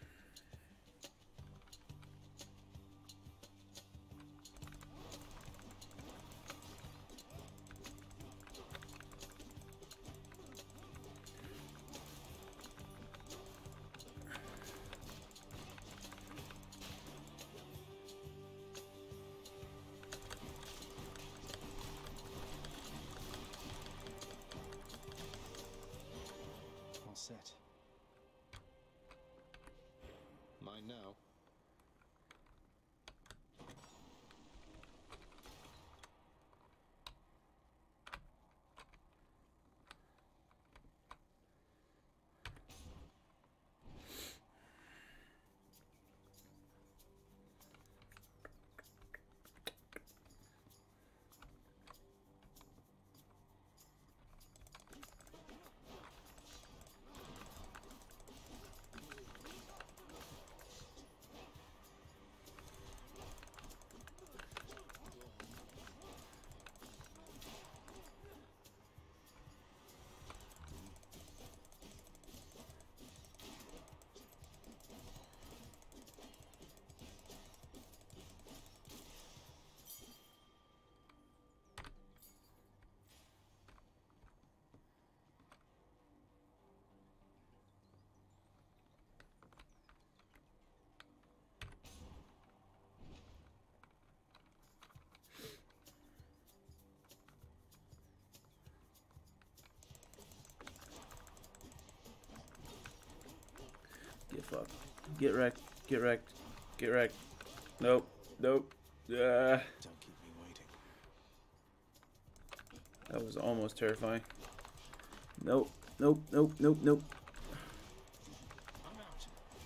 All set. Mine now. Get fucked. Get wrecked. Get wrecked. Get wrecked. Nope. Nope. Yeah. Don't keep me waiting. That was almost terrifying. Nope. Nope. Nope. Nope. Nope. I'm out.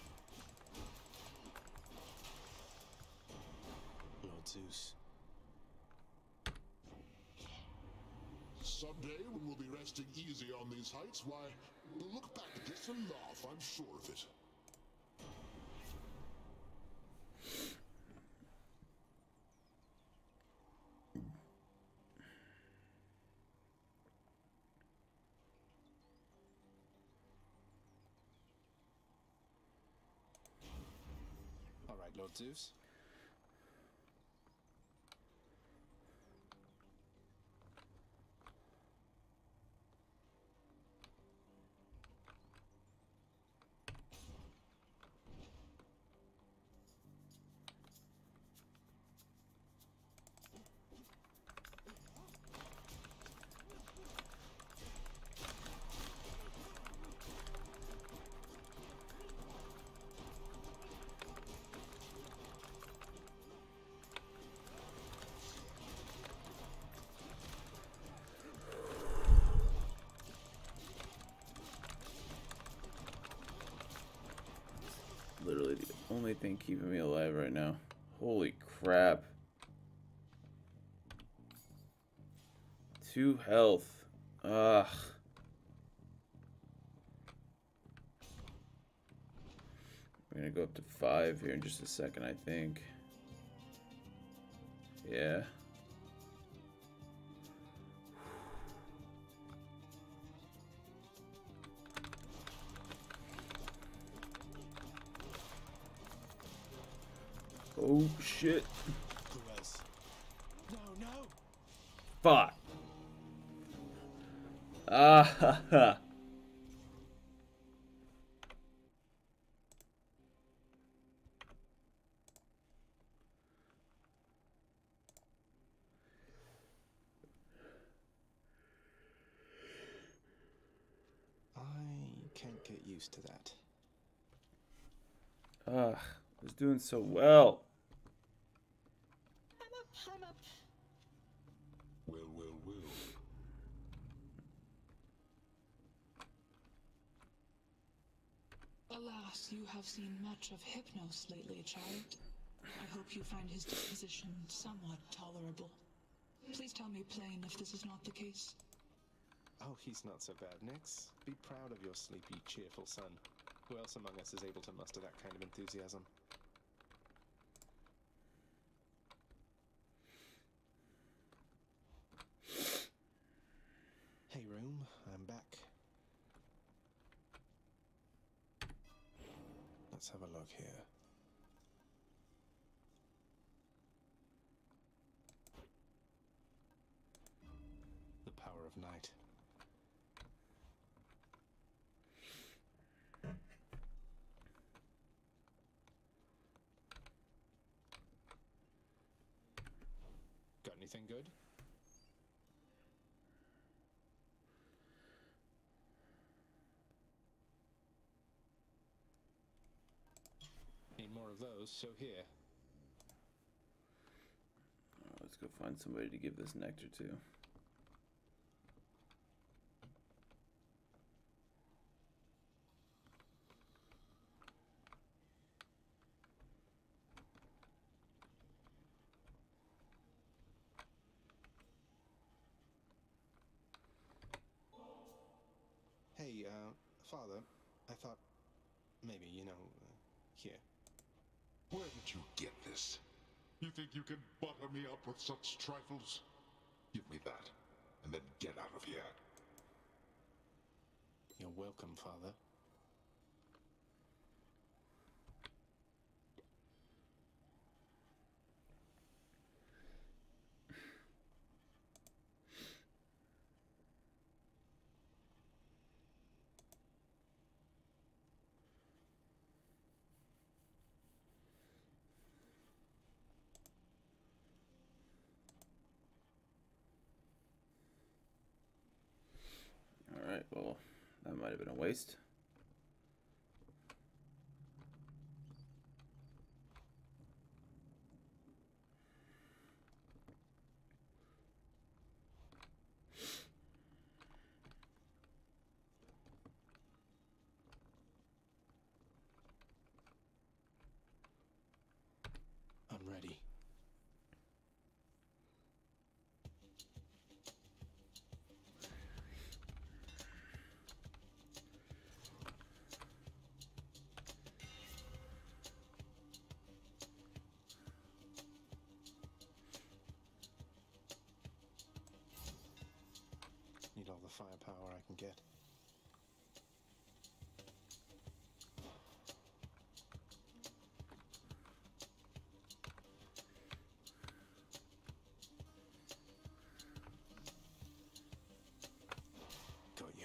Lord Zeus. Someday when we'll be resting easy on these heights, why, we'll look back at this and laugh, I'm sure of it. All right, Lord Zeus. Literally the only thing keeping me alive right now. Holy crap. Two health. Ugh. We're gonna go up to five here in just a second, I think. Yeah. Oh shit. Perez. No, no. Fuck. Ah ha ha. I can't get used to that. Ah, I was doing so well. I'm up, I'm up. Well, well, well. Alas, you have seen much of Hypnos lately, child. I hope you find his disposition somewhat tolerable. Please tell me plain if this is not the case. Oh, he's not so bad, Nyx. Be proud of your sleepy, cheerful son. Who else among us is able to muster that kind of enthusiasm? Hey, room, I'm back. Let's have a look here. The power of night. Got anything good? Need more of those, so here. Oh, let's go find somebody to give this nectar to. Hey, uh, Father, I thought maybe, you know, uh, here. Where did you get this? You think you can butter me up with such trifles? Give me that, and then get out of here. You're welcome, Father. Alright, well, that might have been a waste. I'm ready. Need all the firepower I can get. Got you.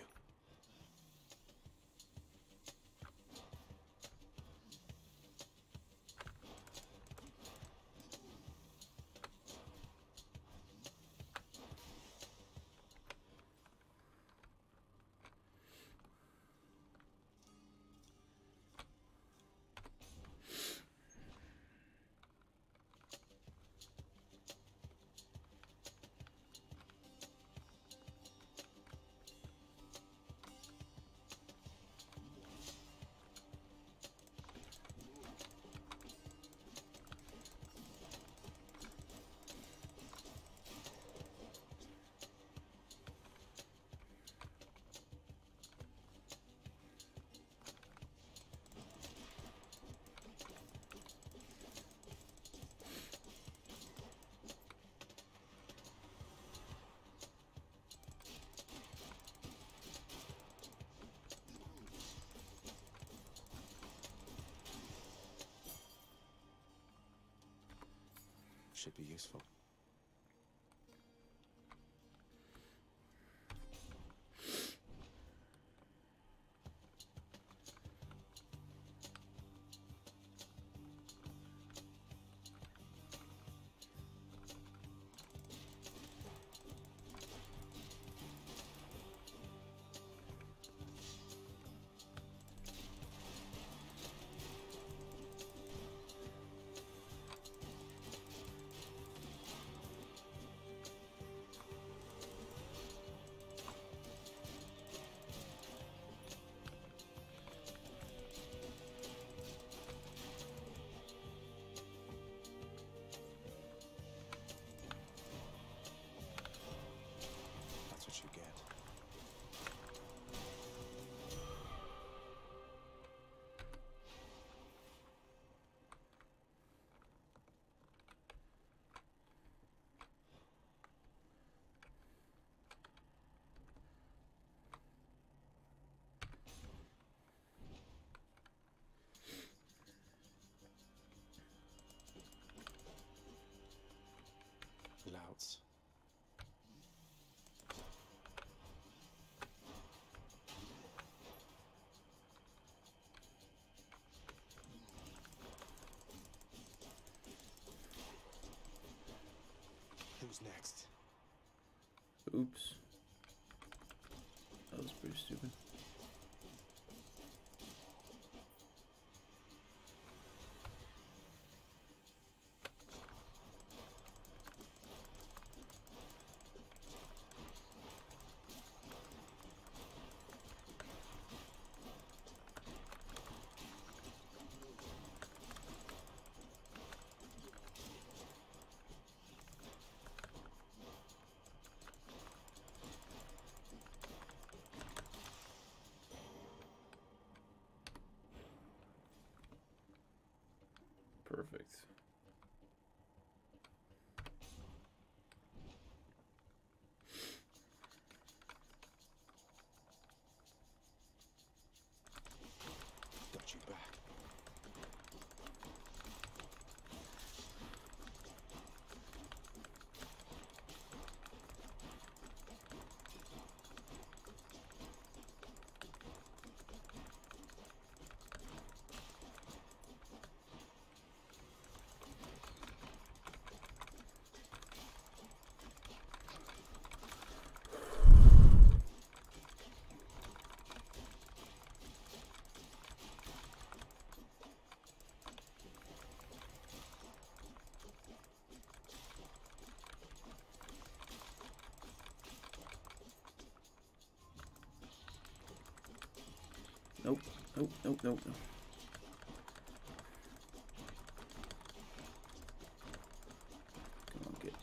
Should be useful. Louts. Who's next? Oops. That was pretty stupid. Perfect. Got you back. Nope, nope, nope, nope. Come on, get.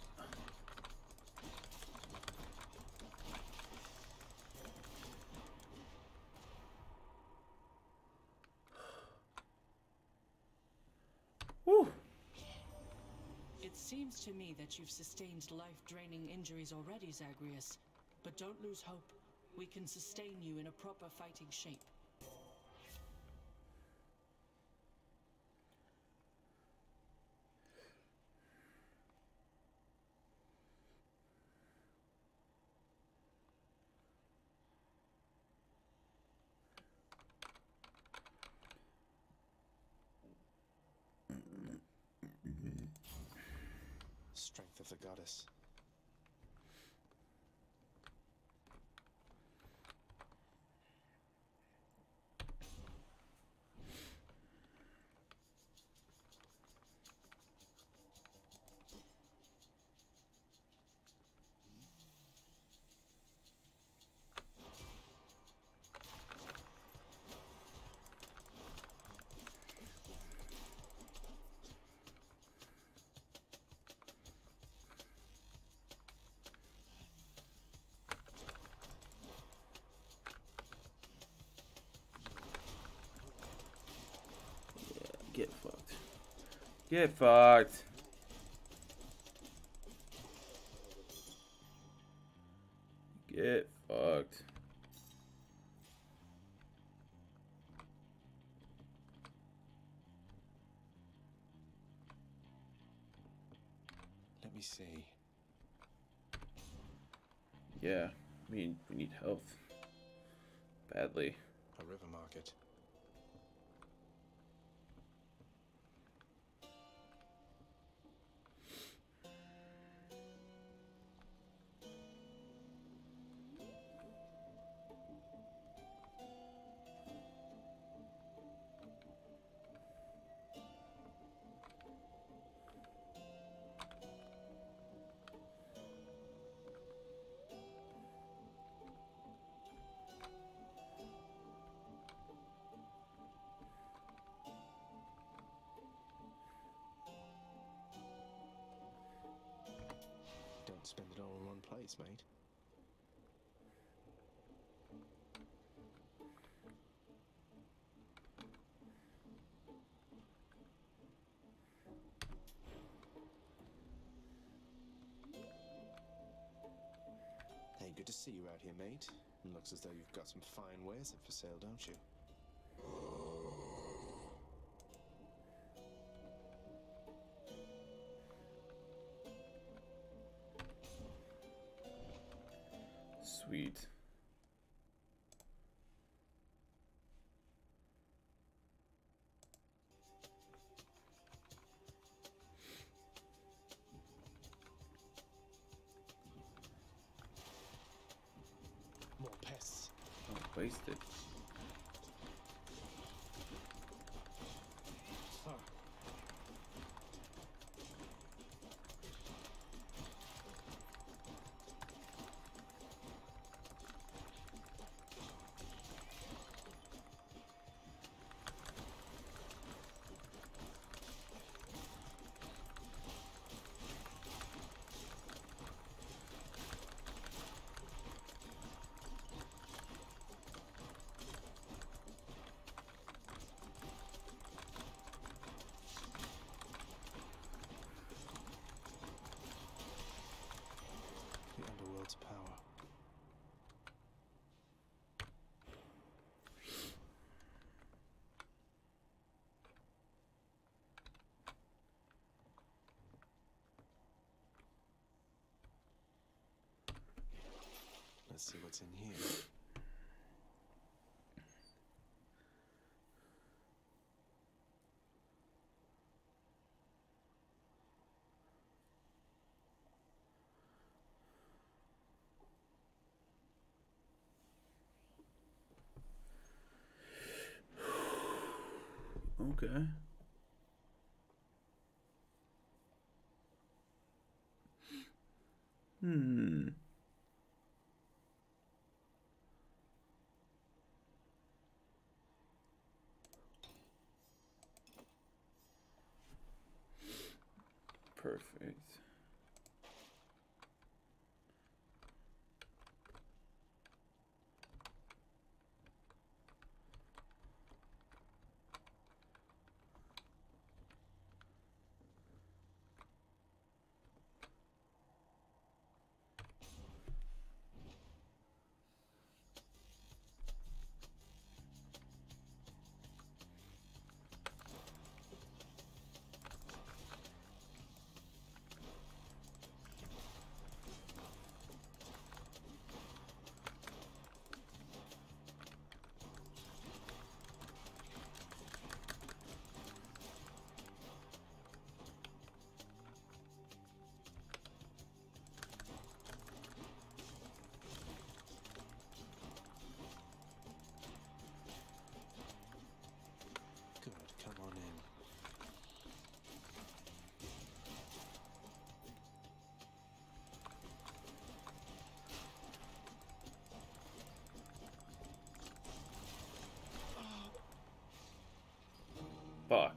Whew. It seems to me that you've sustained life-draining injuries already, Zagreus. But don't lose hope. We can sustain you in a proper fighting shape. Strength of the goddess. Get fucked. Get fucked. Get fucked. Let me see. Yeah, I mean, we need health. Badly. A river market. Don't spend it all in one place, mate. Hey, good to see you out here, mate. Looks as though you've got some fine wares up for sale, don't you? Sweet. More pests. Oh, wasted. Fuck. The underworld's power. Let's see what's in here. Okay. Hmm. Perfect. Good, come on in. Fuck.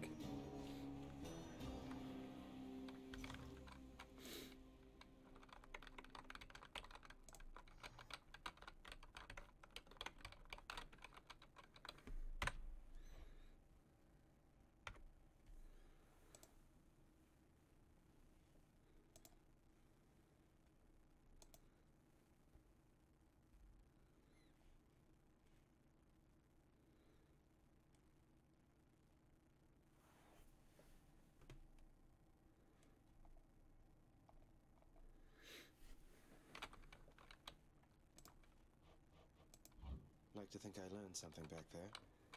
Like to think I learned something back there.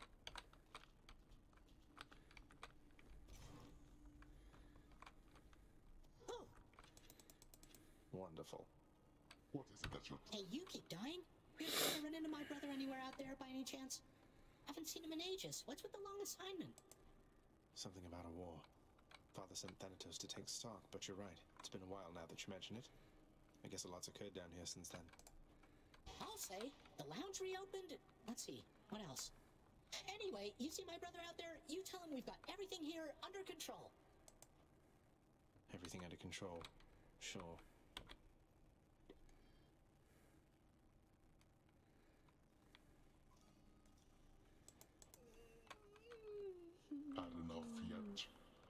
Oh, Wonderful. What is it that you're... hey, you keep dying? You ever run into my brother anywhere out there by any chance? Haven't seen him in ages. What's with the long assignment? Something about a war. Father sent Thanatos to take stock, but you're right. It's been a while now that you mention it. I guess a lot's occurred down here since then. I'll say. The lounge reopened. Let's see. What else? Anyway, you see my brother out there? You tell him we've got everything here under control. Everything under control. Sure. Had enough yet?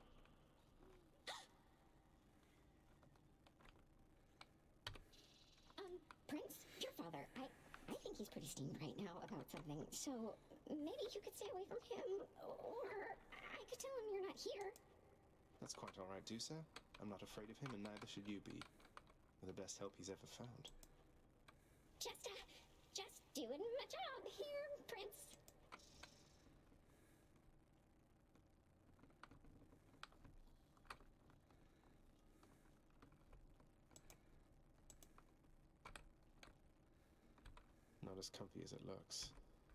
Um, Prince, your father, I, I think he's pretty steamed right now about something, so maybe you could stay away from him, or I could tell him you're not here. That's quite all right, Dusa. I'm not afraid of him, and neither should you be. We're the best help he's ever found. Just, uh, just doing my job here, Prince. Not as comfy as it looks.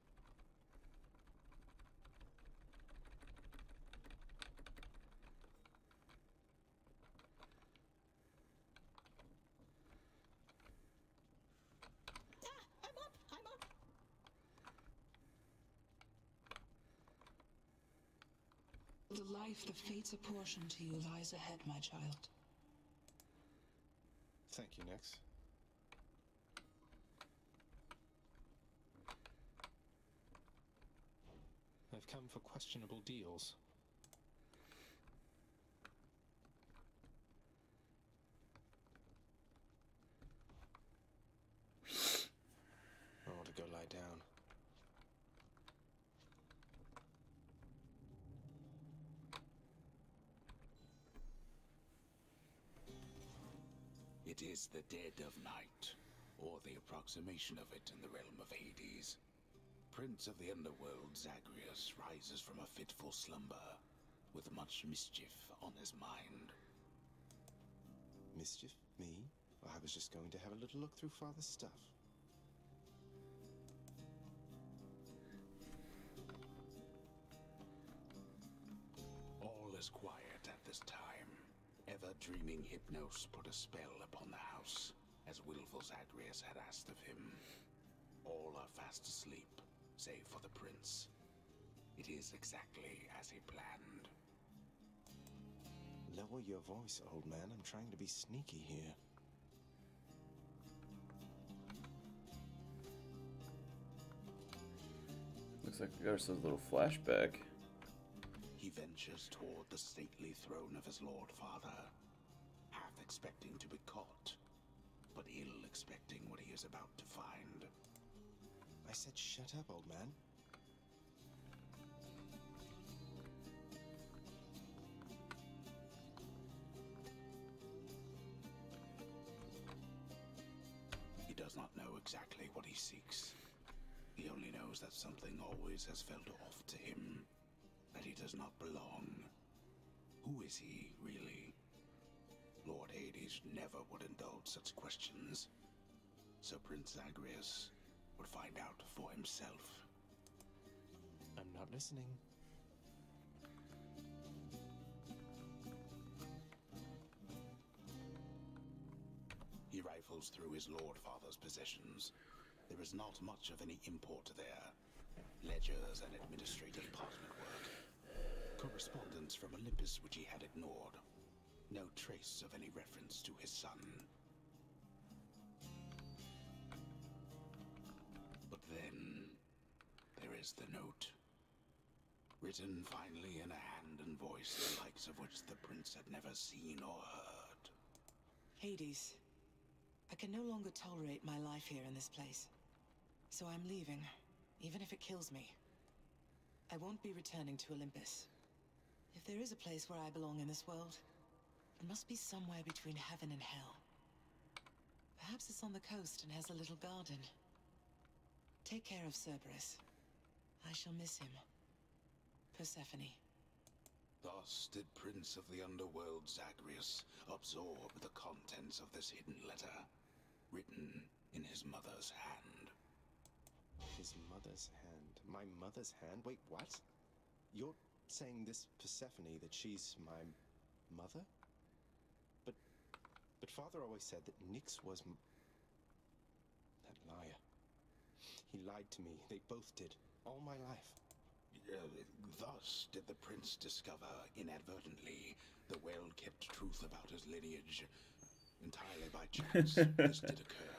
Ah, I'm up, I'm up. The life the fates apportion to you lies ahead, my child. Thank you, Nyx. I've come for questionable deals. I want to go lie down. It is the dead of night, or the approximation of it in the realm of Hades. Prince of the Underworld, Zagreus, rises from a fitful slumber, with much mischief on his mind. Mischief? Me? I was just going to have a little look through Father's stuff. All is quiet at this time. Ever-dreaming Hypnos put a spell upon the house, as willful Zagreus had asked of him. All are fast asleep, save for the prince. It is exactly as he planned. Lower your voice, old man. I'm trying to be sneaky here. Looks like we got ourselves a little flashback. He ventures toward the stately throne of his lord father, half expecting to be caught, but ill expecting what he is about to find. I said shut up, old man. He does not know exactly what he seeks. He only knows that something always has felt off to him, that he does not belong. Who is he, really? Lord Hades never would indulge such questions, so Prince Zagreus would find out for himself. I'm not listening. He rifles through his lord father's possessions. There is not much of any import there. Ledgers and administrative parchment work. Correspondence from Olympus which he had ignored. No trace of any reference to his son. But then, there is the note. Written finally in a hand and voice the likes of which the prince had never seen or heard. Hades, I can no longer tolerate my life here in this place. So I'm leaving, even if it kills me. I won't be returning to Olympus. If there is a place where I belong in this world, it must be somewhere between heaven and hell. Perhaps it's on the coast and has a little garden. Take care of Cerberus. I shall miss him. Persephone. Thus did Prince of the Underworld Zagreus absorb the contents of this hidden letter, written in his mother's hand. His mother's hand? My mother's hand? Wait, what? You're saying this Persephone, that she's my mother? But, but Father always said that Nyx was m that liar. He lied to me. They both did. All my life. Uh, thus did the prince discover, inadvertently, the well-kept truth about his lineage. Entirely by chance, this did occur.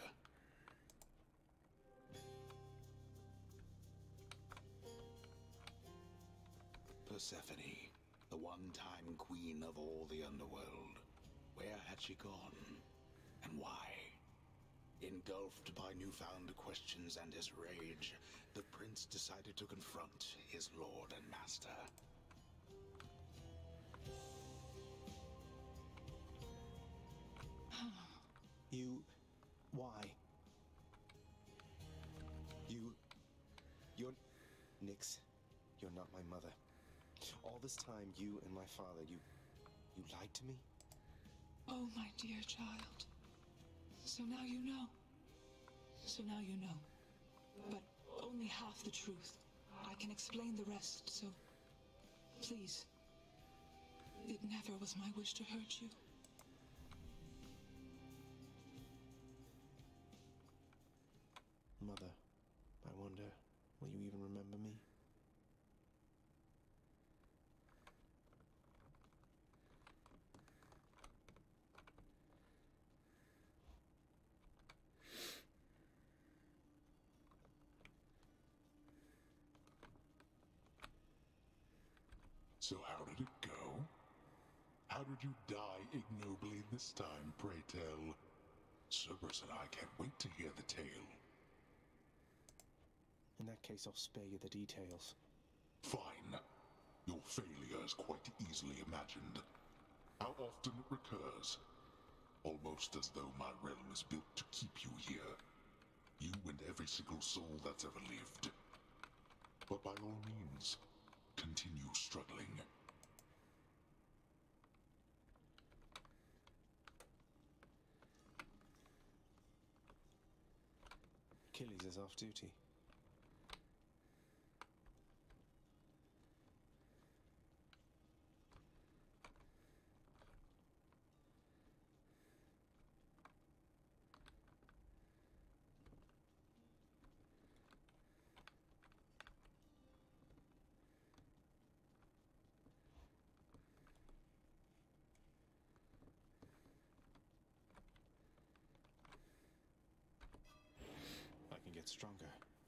Persephone, the one-time queen of all the underworld. Where had she gone? And why? Engulfed by newfound questions and his rage, the prince decided to confront his lord and master. You... why? All this time, you and my father, you... you lied to me? Oh, my dear child. So now you know. So now you know. But only half the truth. I can explain the rest, so... please. It never was my wish to hurt you. Mother, I wonder, will you even remember me? So how did it go? How did you die ignobly this time, pray tell? Cerberus and I can't wait to hear the tale. In that case, I'll spare you the details. Fine. Your failure is quite easily imagined. How often it recurs. Almost as though my realm is built to keep you here. You and every single soul that's ever lived. But by all means, continue struggling. Achilles is off duty. I can get stronger.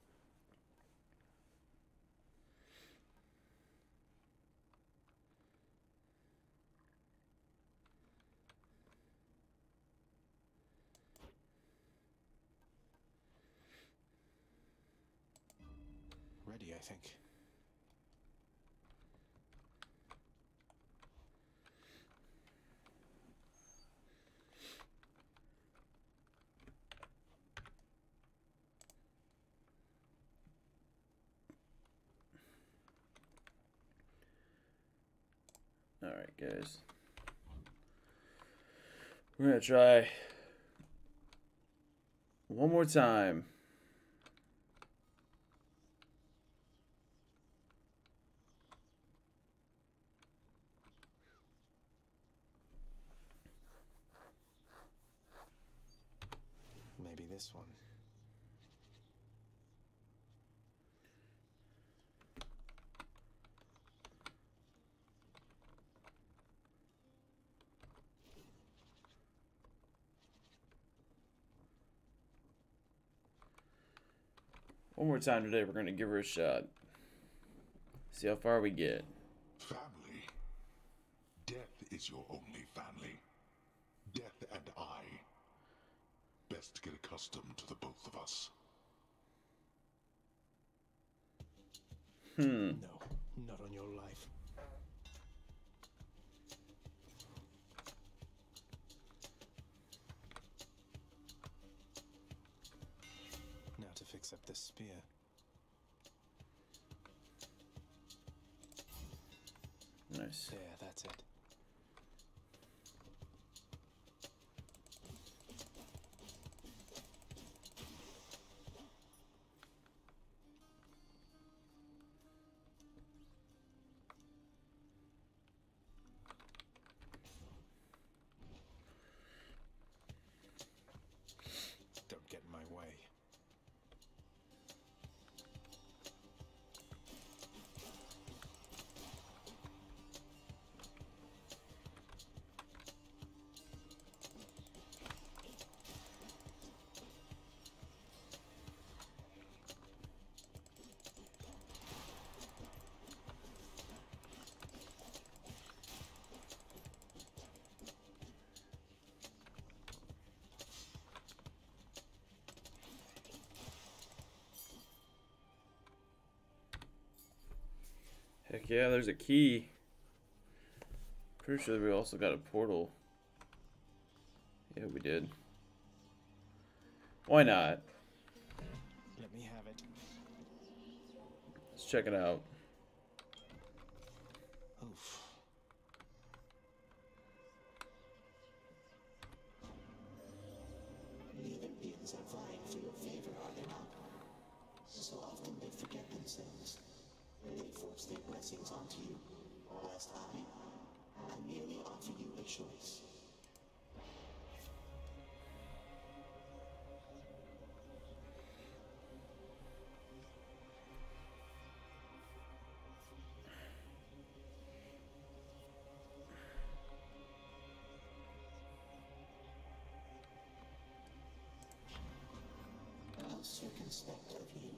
Ready, I think. Alright, guys. We're gonna try one more time. Maybe this one. One more time today, we're gonna give her a shot. See how far we get. Family. Death is your only family. Death and I. Best get accustomed to the both of us. Hmm. No, not on your life. Now to fix up this spear. Nice. There, that's it. Don't get in my way. Heck yeah, there's a key. Pretty sure we also got a portal. Yeah, we did. Why not? Let me have it. Let's check it out. Oof. The Olympians are vying for your favor, are they not? So often they forget themselves, and they force their blessings onto you, whilst I, I merely offer you a choice. How circumspect of you.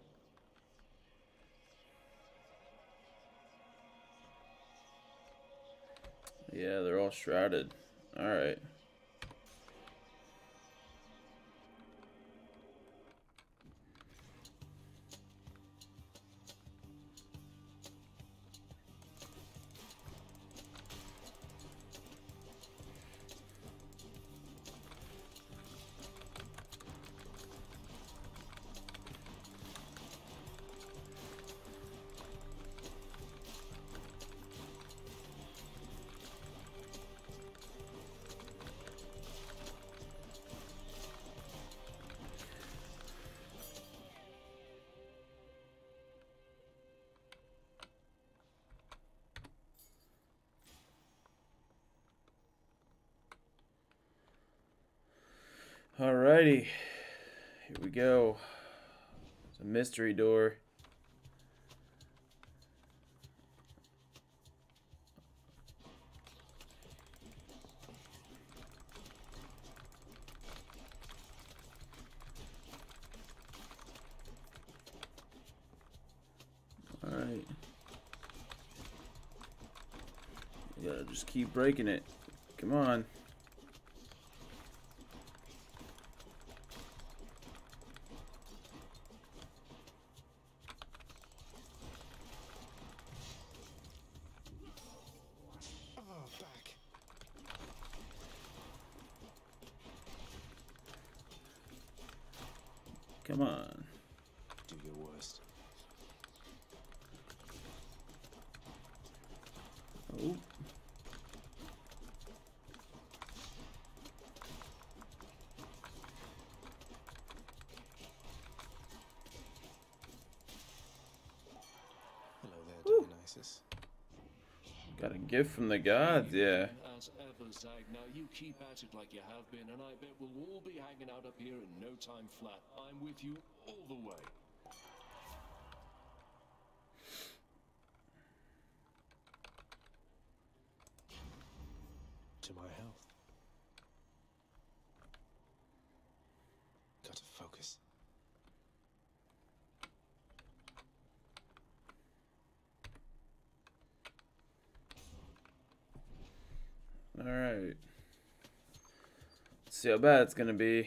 Yeah, they're all shrouded. Alright. Alrighty, here we go. It's a mystery door. Alright. You gotta just keep breaking it. Come on. Come on. Do your worst. Oh. Hello there, Dionysus. Got a gift from the gods, yeah. As ever, Zag. Now you keep at it like you have been, and I bet we'll all be hanging out up here in no time flat. I'm with you all the way. To my health. Gotta focus. Alright. Let's see how bad it's gonna be.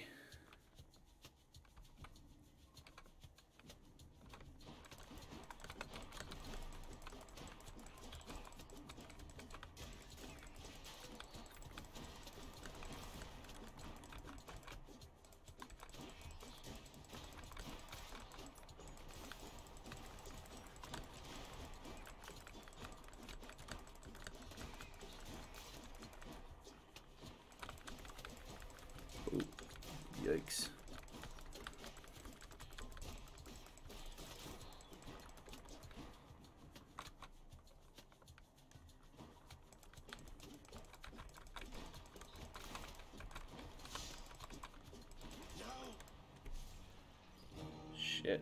Yikes. Shit.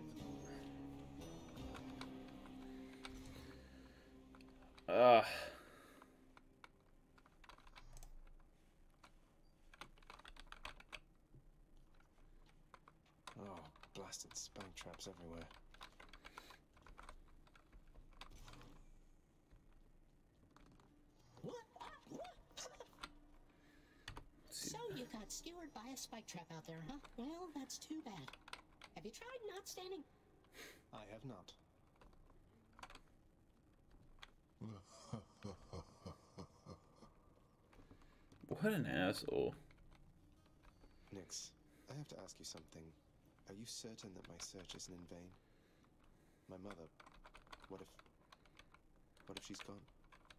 Ah. Oh, blasted spank traps everywhere. What? Ah, what? So you got skewered by a spike trap out there, huh? Well, that's too bad. Have you tried not standing? I have not. What an asshole. Nyx, I have to ask you something. Are you certain that my search isn't in vain? My mother, what if... What if she's gone?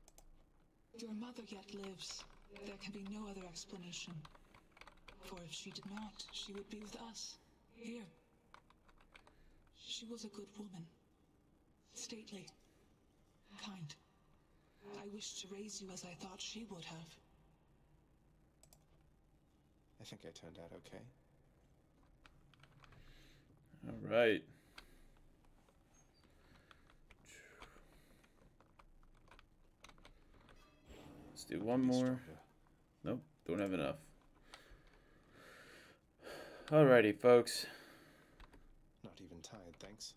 Your mother yet lives. There can be no other explanation. For if she did not, she would be with us, here. She was a good woman. Stately. Kind. I wished to raise you as I thought she would have. I think I turned out okay. All right. Let's do one more. Nope, don't have enough. Alrighty, folks. Not even tired, thanks.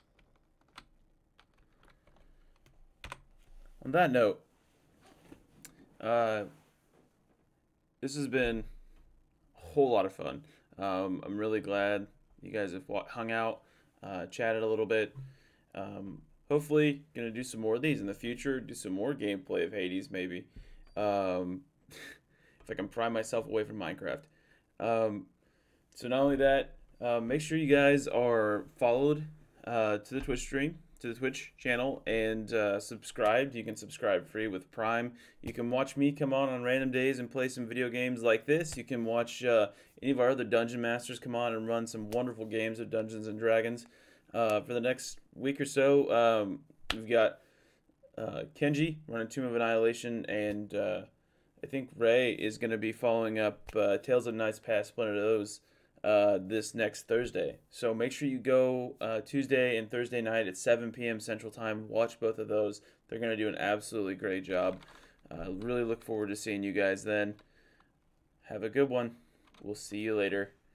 On that note, uh, this has been a whole lot of fun. Um, I'm really glad you guys have hung out, uh, chatted a little bit. Um, hopefully, gonna do some more of these in the future. Do some more gameplay of Hades, maybe. Um, if I can pry myself away from Minecraft. Um, so not only that, uh, make sure you guys are followed uh, to the Twitch stream, to the Twitch channel, and uh, subscribed. You can subscribe free with Prime. You can watch me come on on random days and play some video games like this. You can watch uh, any of our other Dungeon Masters come on and run some wonderful games of Dungeons and Dragons. Uh, for the next week or so, um, we've got uh, Kenji running Tomb of Annihilation, and uh, I think Ray is going to be following up uh, Tales of Knights Past Splinter of those uh, this next Thursday. So make sure you go uh, Tuesday and Thursday night at seven p m Central Time. Watch both of those. They're going to do an absolutely great job. Uh, really look forward to seeing you guys then. Have a good one. We'll see you later.